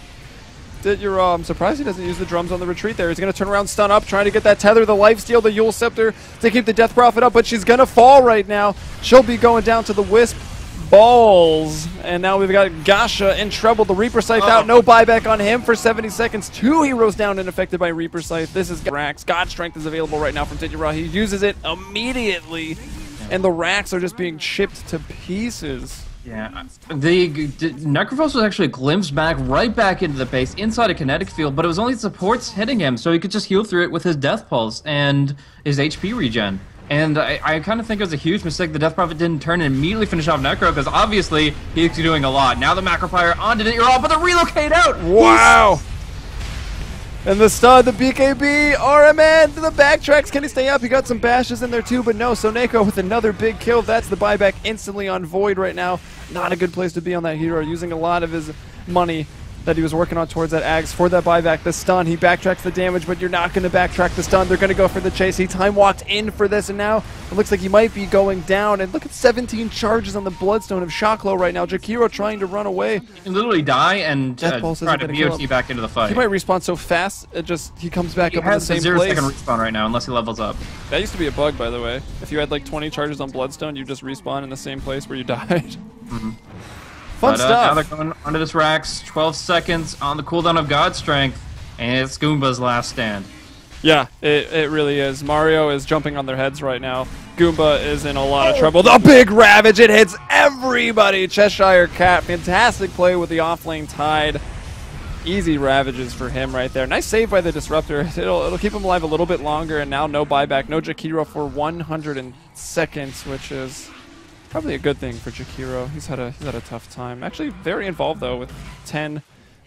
I'm surprised he doesn't use the drums on the retreat there. He's going to turn around, stun up, trying to get that tether, the lifesteal, the Yule Scepter to keep the Death Prophet up, but she's going to fall right now. She'll be going down to the Wisp balls. And now we've got Gasha in trouble. The Reaper Scythe out, no buyback on him for 70 seconds. 2 heroes down and affected by Reaper Scythe. This is Rax. God Strength is available right now from Tidura. He uses it immediately, and the Rax are just being chipped to pieces. Yeah, the Necrophos was actually glimpsed back right back into the base inside a kinetic field, but it was only supports hitting him, so he could just heal through it with his Death Pulse and his HP regen. And I kind of think it was a huge mistake the Death Prophet didn't turn and immediately finish off Necro, because obviously he's doing a lot. Now the Macropyre onto the Earl, but the relocate out! Wow! And the stud, the BKB, RMN, the backtracks. Can he stay up? He got some bashes in there too, but no. Soneko with another big kill. That's the buyback instantly on Void right now. Not a good place to be on that hero. Using a lot of his money that he was working on towards that Ags for that buyback. The stun, he backtracks the damage, but you're not going to backtrack the stun. They're going to go for the chase. He time walked in for this, and now it looks like he might be going down. And look at 17 charges on the Bloodstone of Shocklow right now. Jakiro trying to run away. He can literally die and try to BOT back into the fight. He might respawn so fast, he comes back up in the same place. He has a 0-second respawn right now, unless he levels up. That used to be a bug, by the way. If you had like 20 charges on Bloodstone, you just respawn in the same place where you died. Fun stuff. Now they're going onto this Rax. 12 seconds on the cooldown of God Strength, and it's Goomba's last stand. Yeah, it really is. Mario is jumping on their heads right now. Goomba is in a lot of trouble. The big Ravage, it hits everybody. Cheshire Cat, fantastic play with the offlane Tide. Easy Ravages for him right there. Nice save by the Disruptor. It'll keep him alive a little bit longer, and now no buyback, no Jakiro for 100 seconds, which is probably a good thing for Jakiro. He's had a tough time. Actually, very involved though with 10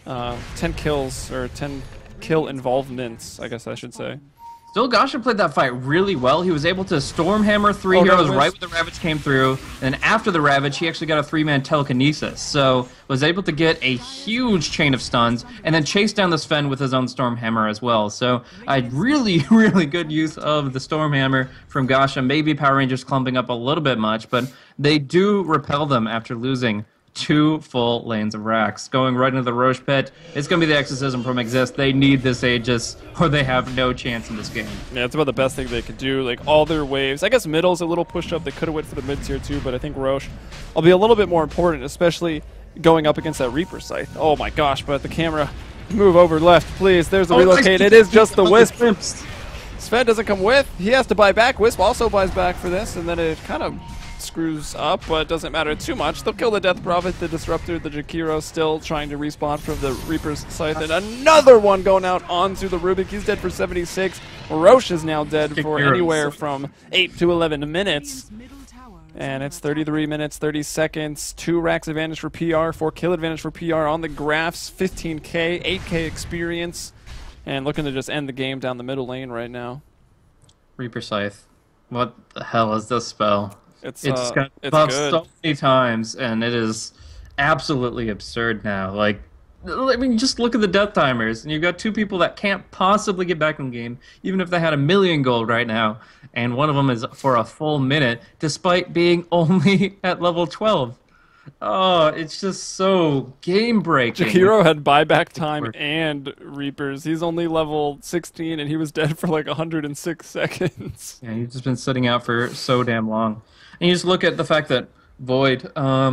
kills, or 10 kill involvements, I guess I should say. Still, Gasha played that fight really well. He was able to Stormhammer 3 heroes right when the Ravage came through, and after the Ravage, he actually got a 3-man telekinesis. So, was able to get a huge chain of stuns, and then chase down the Sven with his own Stormhammer as well. So, a really, really good use of the Stormhammer from Gasha. Maybe Power Rangers clumping up a little bit much, but they do repel them after losing 2 full lanes of Rax. Going right into the Roche Pit. It's going to be the Exorcism from Exist. They need this Aegis, or they have no chance in this game. Yeah, it's about the best thing they could do. Like, all their waves. I guess middle's a little pushed up. They could have went for the mid-tier too, but I think Roche will be a little bit more important, especially going up against that Reaper Scythe. Oh my gosh, but the camera, move over left, please. There's the relocate. It is just the Wisp. Sven doesn't come with. He has to buy back. Wisp also buys back for this, and then it kind of screws up, but it doesn't matter too much. They'll kill the Death Prophet, the Disruptor, the Jakiro still trying to respawn from the Reaper's Scythe, and another one going out onto the Rubik. He's dead for 76. Roche is now dead for anywhere from 8 to 11 minutes. And it's 33 minutes, 30 seconds, 2 racks advantage for PR, 4 kill advantage for PR on the graphs, 15k, 8k experience, and looking to just end the game down the middle lane right now. Reaper Scythe. What the hell is this spell? It's got buffed so many times, and it is absolutely absurd now. Like, I mean, just look at the death timers, and you've got 2 people that can't possibly get back in the game, even if they had 1,000,000 gold right now, and one of them is for a full minute, despite being only at level 12. Oh, it's just so game-breaking. Jakiro had buyback time and Reapers. He's only level 16, and he was dead for like 106 seconds. Yeah, he's just been sitting out for so damn long. And you just look at the fact that Void,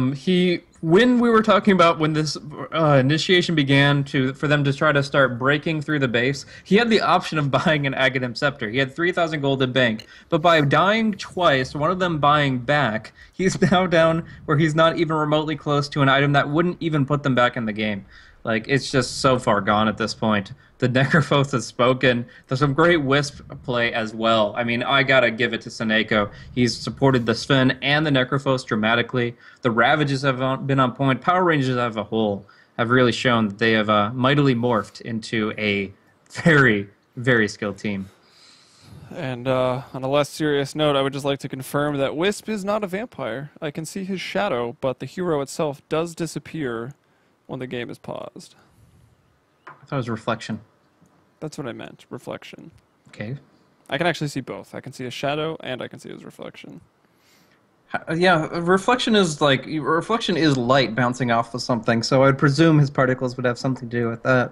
when we were talking about when this initiation began for them to try to start breaking through the base, he had the option of buying an Aghanim Scepter. He had 3,000 gold in bank, but by dying twice, one of them buying back, he's now down where he's not even remotely close to an item that wouldn't even put them back in the game. Like, it's just so far gone at this point. The Necrophos has spoken. There's some great Wisp play as well. I mean, I gotta give it to Soneko. He's supported the Sven and the Necrophos dramatically. The Ravages have been on point. Power Rangers as a whole have really shown that they have mightily morphed into a very, very skilled team. And on a less serious note, I would just like to confirm that Wisp is not a vampire. I can see his shadow, but the hero itself does disappear when the game is paused. I thought it was reflection. That's what I meant, reflection. Okay. I can actually see both. I can see his shadow and I can see his reflection. Yeah, reflection is light bouncing off of something, so I'd presume his particles would have something to do with that.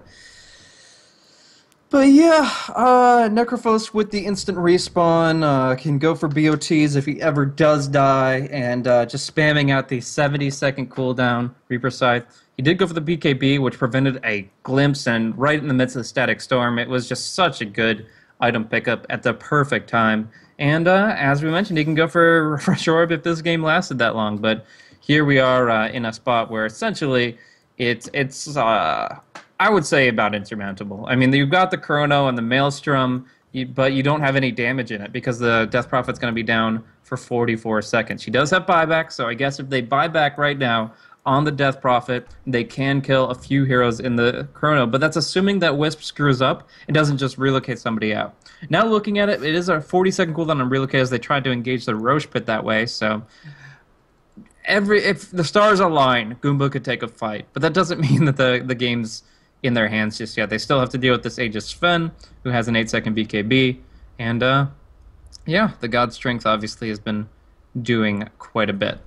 But yeah, Necrophos with the instant respawn can go for BOTs if he ever does die, and just spamming out the 70-second cooldown, Reaper Scythe. He did go for the BKB, which prevented a glimpse, and right in the midst of the Static Storm, it was just such a good item pickup at the perfect time. And as we mentioned, he can go for Refresh Orb if this game lasted that long, but here we are in a spot where essentially it's I would say about insurmountable. I mean, you've got the Chrono and the Maelstrom, but you don't have any damage in it because the Death Prophet's going to be down for 44 seconds. She does have buyback, so I guess if they buy back right now on the Death Prophet, they can kill a few heroes in the Chrono, but that's assuming that Wisp screws up and doesn't just relocate somebody out. Now looking at it, it is a 40-second cooldown on relocate as they tried to engage the Roche Pit that way, so if the stars align, Goomba could take a fight, but that doesn't mean that the game's in their hands just yet. They still have to deal with this Aegis Sven, who has an 8-second BKB, and yeah, the God Strength obviously has been doing quite a bit.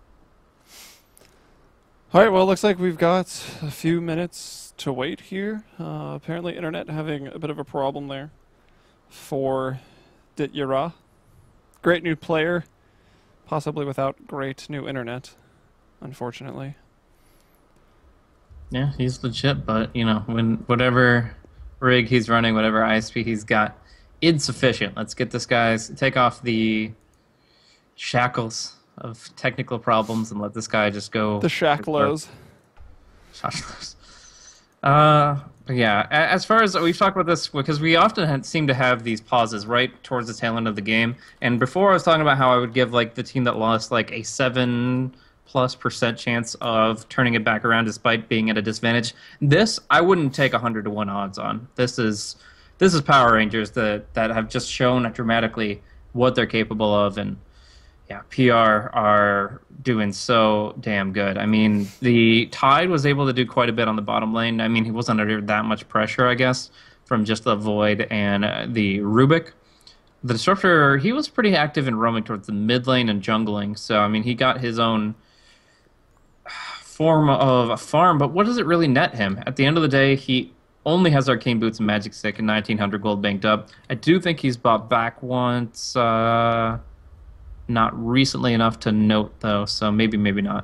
Alright, well, it looks like we've got a few minutes to wait here. Apparently internet having a bit of a problem there for Dityara. Great new player, possibly without great new internet, unfortunately. Yeah, he's legit, but, you know, when whatever rig he's running, whatever ISP he's got, insufficient. Let's get this guy's, take off the shackles of technical problems and let this guy just go. The shacklos. Shacklos. Yeah, as far as we've talked about this, because we often seem to have these pauses right towards the tail end of the game, and before I was talking about how I would give like the team that lost like a 7+% chance of turning it back around despite being at a disadvantage. This I wouldn't take 100-to-1 odds on. This is Power Rangers that have just shown dramatically what they're capable of, and yeah, PR are doing so damn good. I mean, the Tide was able to do quite a bit on the bottom lane. I mean, he wasn't under that much pressure, I guess, from just the Void and the Rubik. The Disruptor, he was pretty active in roaming towards the mid lane and jungling, so I mean, he got his own form of a farm, but what does it really net him? At the end of the day, he only has Arcane Boots and Magic Stick and 1,900 gold banked up. I do think he's bought back once, not recently enough to note, though, so maybe not.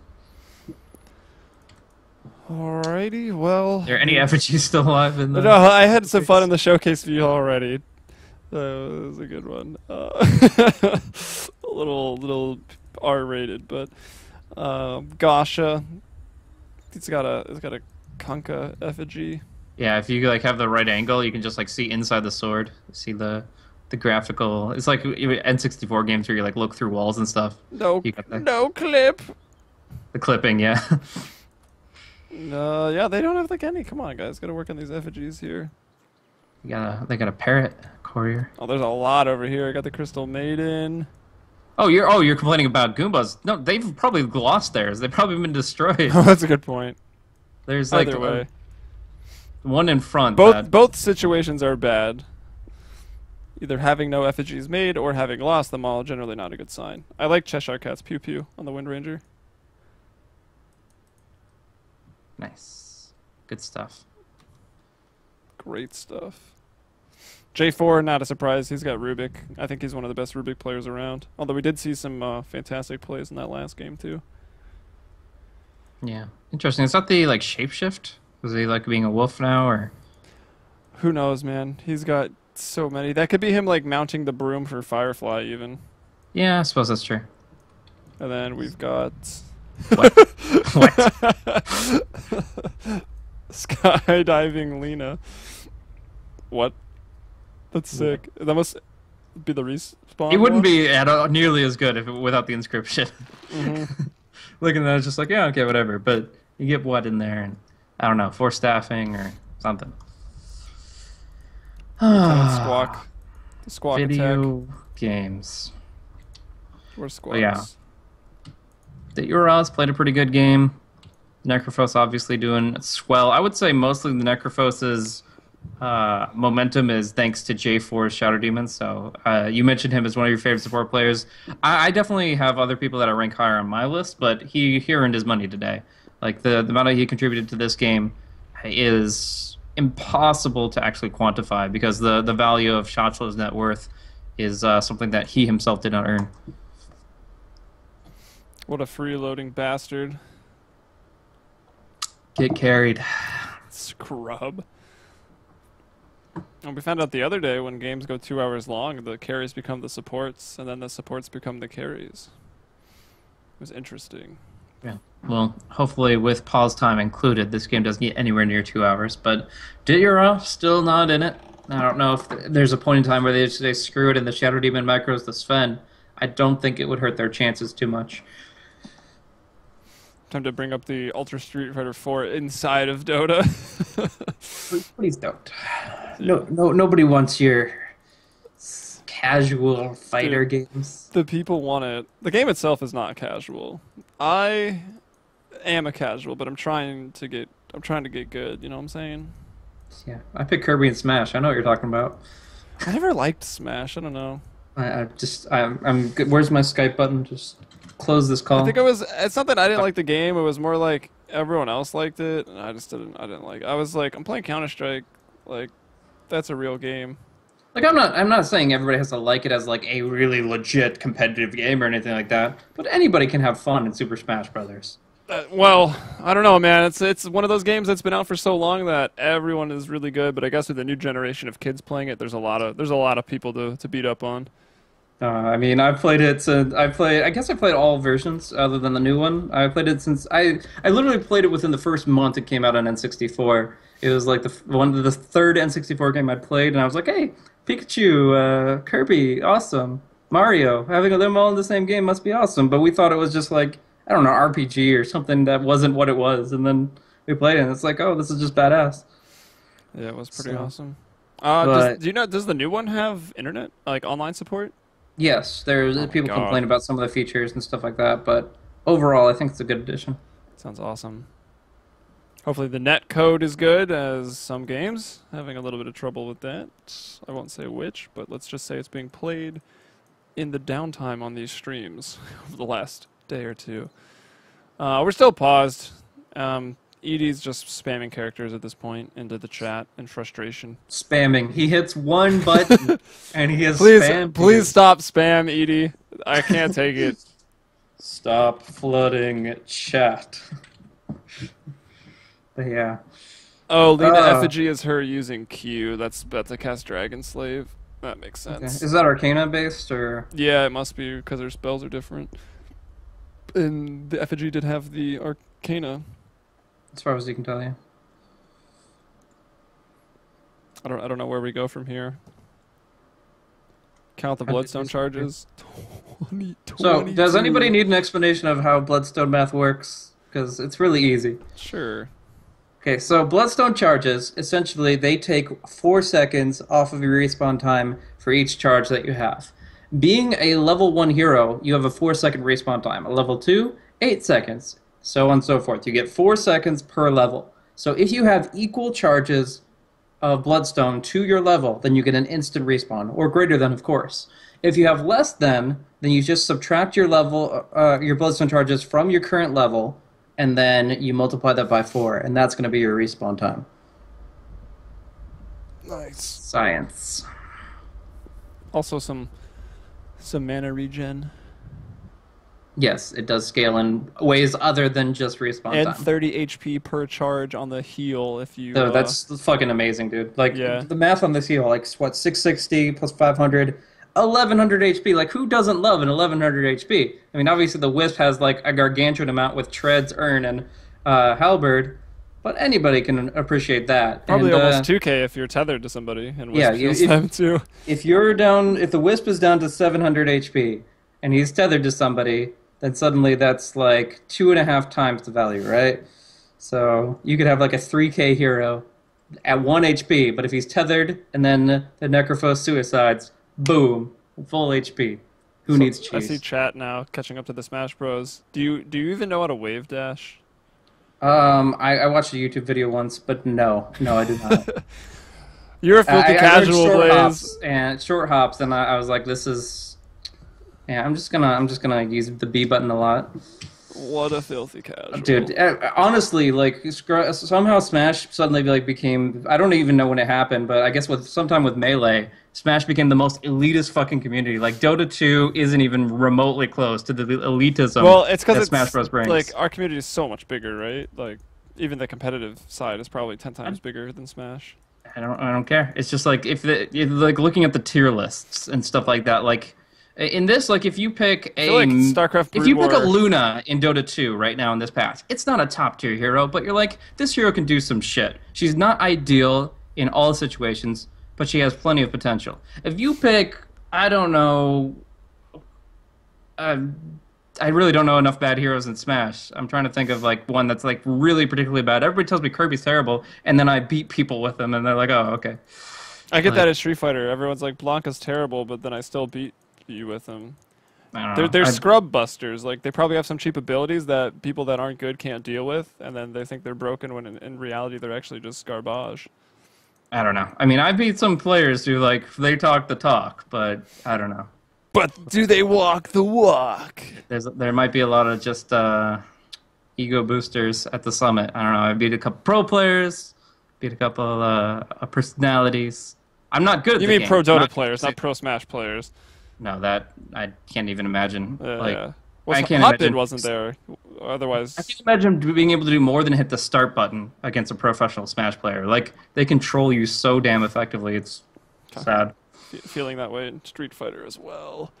Alrighty, well... Are there any effigies still alive in the... No, I had some fun in the showcase view already. That was a good one. A little R-rated, but... Gasha, it's got a Kunkka effigy. Yeah, if you like have the right angle, you can just like see inside the sword, see the graphical. It's like N64 games where you like look through walls and stuff. No clip. The clipping, yeah. Yeah, they don't have like any. Come on, guys, gotta work on these effigies here. They got a parrot courier. Oh, there's a lot over here. I got the Crystal Maiden. Oh, you're complaining about Goombas? No, they've probably lost theirs. They've probably been destroyed. Oh, that's a good point. There's like either way, one in front. Both situations are bad. Either having no effigies made or having lost them all, generally not a good sign. I like Cheshire Cat's Pew Pew on the Wind Ranger. Nice. Good stuff. Great stuff. J4, not a surprise. He's got Rubik. I think he's one of the best Rubik players around. Although we did see some fantastic plays in that last game, too. Yeah. Interesting. Is that the, like, shapeshift? Was he, like, being a wolf now, or...? Who knows, man. He's got so many. That could be him, like, mounting the broom for Firefly, even. Yeah, I suppose that's true. And then we've got... What? What? Skydiving Lena. What? That's sick. That must be the respawn. It wouldn't be nearly as good without the inscription. Mm-hmm. Looking at that, it's just like, yeah, okay, whatever. But you get what in there, and I don't know, 4 staffing or something. Squawk. The Squawk Attack. Video games. Or Oh, yeah. Squawks. The Euros played a pretty good game. Necrophos obviously doing swell. I would say mostly the Necrophos's momentum is thanks to J4's Shadow Demon. So you mentioned him as one of your favorite support players. I definitely have other people that I rank higher on my list, but he earned his money today. Like the amount he contributed to this game is impossible to actually quantify because the value of Shotslow's net worth is something that he himself did not earn. What a freeloading bastard. Get carried. Scrub. And we found out the other day when games go 2 hours long, the carries become the supports, and then the supports become the carries. It was interesting. Yeah. Well, hopefully with pause time included, this game doesn't get anywhere near 2 hours. But Ditya still not in it. I don't know if there's a point in time where they say screw it and the Shadow Demon macros the Sven. I don't think it would hurt their chances too much. Time to bring up the Ultra Street Fighter 4 inside of Dota. Please don't. No, nobody wants your casual fighter games. The people want it. The game itself is not casual. I am a casual, but I'm trying to get good, you know what I'm saying? Yeah, I picked Kirby and Smash. I know what you're talking about. I never liked Smash, I don't know. I'm good. Where's my Skype button? Just close this call. I think it's not that I didn't like the game, it was more like everyone else liked it, and I didn't like it. I was like, I'm playing Counter-Strike, like, that's a real game. Like I'm not saying everybody has to like it as like a really legit competitive game or anything like that, but anybody can have fun in Super Smash Brothers. Well, I don't know, man. It's one of those games that's been out for so long that everyone is really good, but I guess with the new generation of kids playing it, there's a lot of people to beat up on. I mean, I've played it since I guess I played all versions other than the new one. I played it since I literally played it within the first month it came out on N64. It was like the third N64 game I played, and I was like, hey, Pikachu, Kirby, awesome. Mario, having them all in the same game must be awesome. But we thought it was just like, I don't know, RPG or something that wasn't what it was, and then we played it, and it's like, oh, this is just badass. Yeah, it was pretty So, awesome. but- Does the new one have internet, like online support? Yes, there's Oh my people God. complain about some of the features and stuff like that, but overall, I think it's a good addition. Sounds awesome. Hopefully the net code is good, as some games having a little bit of trouble with that. I won't say which, but let's just say it's being played in the downtime on these streams over the last day or two. We're still paused. Edie's just spamming characters at this point into the chat in frustration. Spamming. He hits one button, and he is Please, spammed. please stop spam, Edie. I can't take it. Stop flooding chat. But yeah. Oh, Lena Effigy is her using Q. That's to cast Dragon Slave. That makes Okay. sense. Is that Arcana based or? Yeah, it must be because her spells are different. And the Effigy did have the Arcana. As far as you can tell, yeah. I don't know where we go from here. Count the Bloodstone charges. 20, So, does 22. anybody need an explanation of how Bloodstone math works? Because it's really easy. Sure. Okay, so Bloodstone charges, essentially, they take 4 seconds off of your respawn time for each charge that you have. Being a level 1 hero, you have a 4-second respawn time. A level 2, 8 seconds. So on and so forth. You get 4 seconds per level. So if you have equal charges of Bloodstone to your level, then you get an instant respawn, or greater than, of course. If you have less than, then you just subtract your level, your Bloodstone charges from your current level, and then you multiply that by 4, and that's going to be your respawn time. Nice. Science. Also some mana regen. Yes, it does scale in ways other than just respawn And time. 30 HP per charge on the heal if you... So that's fucking amazing, dude. Like, Yeah. the math on this heal, like, what, 660 plus 500, 1100 HP. Like, who doesn't love an 1100 HP? I mean, obviously the Wisp has, like, a gargantuan amount with Treads, Urn, and Halberd, but anybody can appreciate that. Probably And, almost 2k if you're tethered to somebody. And yeah, Wisp you- feels if- them too. If you're down, if the Wisp is down to 700 HP, and he's tethered to somebody, then suddenly that's like 2.5 times the value, right? So you could have like a 3k hero at 1 HP, but if he's tethered and then the Necrophos suicides, boom, full HP. Who needs cheese? I see chat now catching up to the Smash Bros. Do you even know how to wave dash? I watched a YouTube video once, but no, I did not. You're a filthy I casual, heard Blaze. short hops, and I was like, this is, yeah, I'm just gonna use the B button a lot. What a filthy casual. Dude, honestly, like somehow Smash suddenly like became, I don't even know when it happened, but I guess sometime with Melee, Smash became the most elitist fucking community. Like Dota 2 isn't even remotely close to the elitism Well, it's because Smash Bros brings. like our community is so much bigger, right? Like even the competitive side is probably 10 times bigger than Smash. I don't care. It's just like if like looking at the tier lists and stuff like that, like in this, like if you pick I feel like StarCraft if you pick a Brood War- Luna in Dota 2 right now in this patch, it's not a top tier hero, but you're like, this hero can do some shit. She's not ideal in all situations, but she has plenty of potential. If you pick, I don't know, I really don't know enough bad heroes in Smash. I'm trying to think of like one that's like really particularly bad. Everybody tells me Kirby's terrible, and then I beat people with him, and they're like, oh, okay. I get that at Street Fighter. Everyone's like Blanca's terrible, but then I still beat you with him. I don't know. They're scrub busters. Like they probably have some cheap abilities that people that aren't good can't deal with, and then they think they're broken when in reality they're actually just garbage. I don't know. I mean, I beat some players who like they talk the talk, but I don't know. But do they walk the walk? There might be a lot of just ego boosters at the summit. I don't know. I beat a couple pro players, beat a couple personalities. I'm not good at You the mean game. pro Dota Not- players, not pro Smash players. No, that I can't even imagine. Like, Yeah. I Well, can't Hotbid imagine. wasn't there. Otherwise, I can't imagine being able to do more than hit the start button against a professional Smash player. Like they control you so damn effectively. It's sad. feeling that way in Street Fighter as well.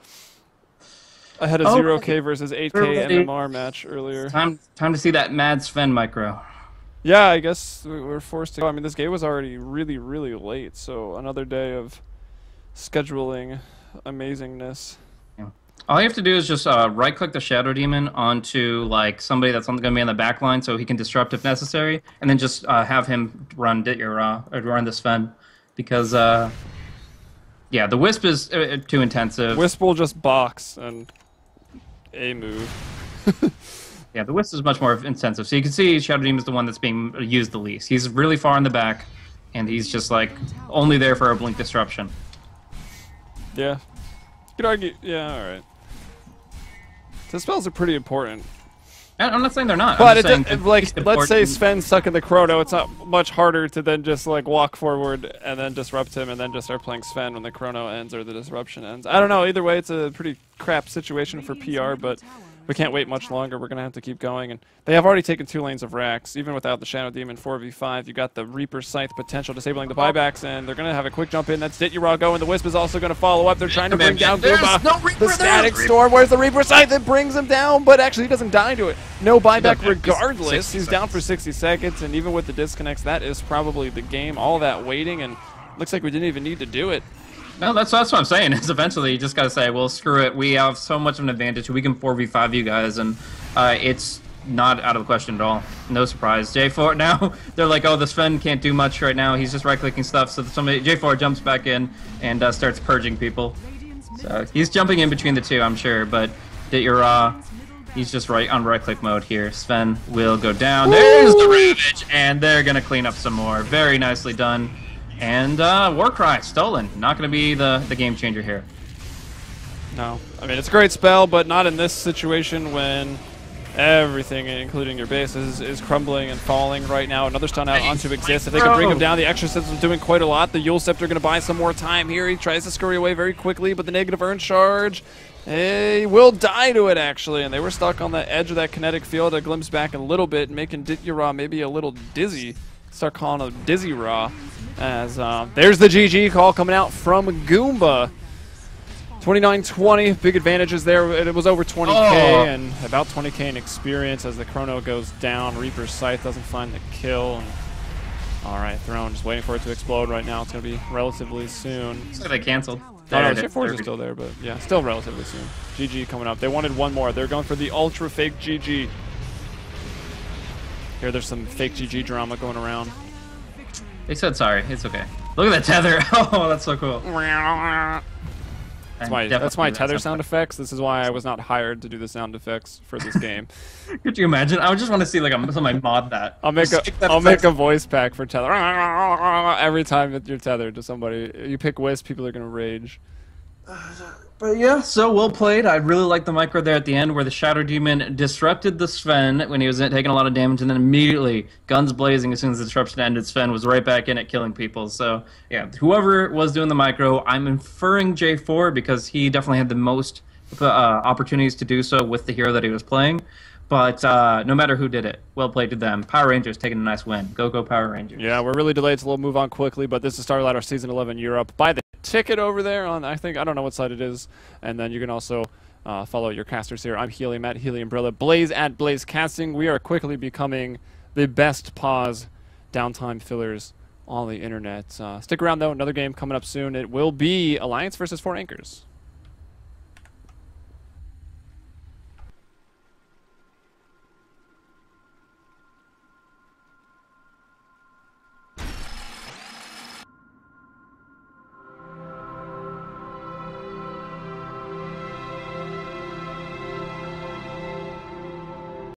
I had a Oh, 0K versus 8K everybody- MMR match earlier. Time to see that Mad Sven micro. Yeah, I guess we're forced to go. I mean, this game was already really, really late, so another day of scheduling amazingness. All you have to do is just right-click the Shadow Demon onto like somebody that's going to be on the back line, so he can disrupt if necessary, and then just have him run Ditya or run the Sven, because yeah, the Wisp is too intensive. Wisp will just box and A move. Yeah, the Wisp is much more intensive. So you can see Shadow Demon is the one that's being used the least. He's really far in the back, and he's just like only there for a blink disruption. Yeah. You could argue. Yeah, alright. The spells are pretty important. I'm not saying they're not. But I'm just saying it, like, it's let's say important. Sven's stuck in the Chrono, it's not much harder to then just like walk forward and then disrupt him and then just start playing Sven when the Chrono ends or the disruption ends. I don't know, either way it's a pretty crap situation for PR, but we can't wait much longer. We're gonna have to keep going, and they have already taken 2 lanes of Rax. Even without the Shadow Demon 4v5, you got the Reaper Scythe potential disabling the buybacks, and they're gonna have a quick jump in. That's Ditya going. The Wisp is also gonna follow up. They're trying to bring down There's Goomba. no Reaper, The there's Static Reaper. Storm. Where's the Reaper Scythe? It brings him down, but actually he doesn't die to it. No buyback doesn't. regardless. 60 He's down for 60 seconds, and even with the disconnects, that is probably the game. All that waiting, and looks like we didn't even need to do it. No, that's what I'm saying. Is eventually you just gotta say, well, screw it. We have so much of an advantage. We can 4v5 you guys, and it's not out of the question at all. No surprise. J4 now they're like, oh, the Sven can't do much right now. He's just right-clicking stuff. So J4 jumps back in and starts purging people. So he's jumping in between the two, I'm sure. But Ditya, he's just on right-click mode here. Sven will go down. There's the Ravage, and they're gonna clean up some more. Very nicely done. And Warcry stolen. Not going to be the game changer here. No. I mean, it's a great spell, but not in this situation when everything, including your base, is crumbling and falling right now. Another stun out onto Exist. If they can bring him down, the Exorcism is doing quite a lot. The Yule Scepter going to buy some more time here. He tries to scurry away very quickly, but the negative earn charge, he will die to it, actually. And they were stuck on the edge of that kinetic field. A glimpse back a little bit, making Ditya maybe a little dizzy. Start calling him Dizzy Raw. As there's the GG call coming out from Goomba. 29-20, big advantages there. It was over 20k and about 20k in experience as the Chrono goes down. Reaper's Scythe doesn't find the kill. And, all right, Throne just waiting for it to explode right now. It's going to be relatively soon. Looks like they canceled. Oh, no, J4 is still there, but yeah, still relatively soon. GG coming up. They wanted one more. They're going for the ultra fake GG. Here, there's some fake GG drama going around. They said sorry. It's okay. Look at that tether. Oh, that's so cool. That's my tether sound effects. This is why I was not hired to do the sound effects for this game. Could you imagine? I would just want to see like somebody mod that. I'll make a voice pack for tether every time that you're tethered to somebody. You pick Wisp, people are gonna rage. But yeah, so well played. I really like the micro there at the end where the Shadow Demon disrupted the Sven when he was taking a lot of damage, and then immediately, guns blazing as soon as the disruption ended, Sven was right back in it killing people. So yeah, whoever was doing the micro, I'm inferring J4 because he definitely had the most opportunities to do so with the hero that he was playing. But no matter who did it, well played to them. Power Rangers taking a nice win. Go Power Rangers. Yeah, we're really delayed, so we'll move on quickly. But this is Starladder Season 11 Europe. Buy the ticket over there on, I don't know what site it is. And then you can also follow your casters here. I'm Helium at Heliumbrella. Blaze at Blaze Casting. We are quickly becoming the best pause downtime fillers on the internet. Stick around, though. Another game coming up soon. It will be Alliance versus 4 Anchors.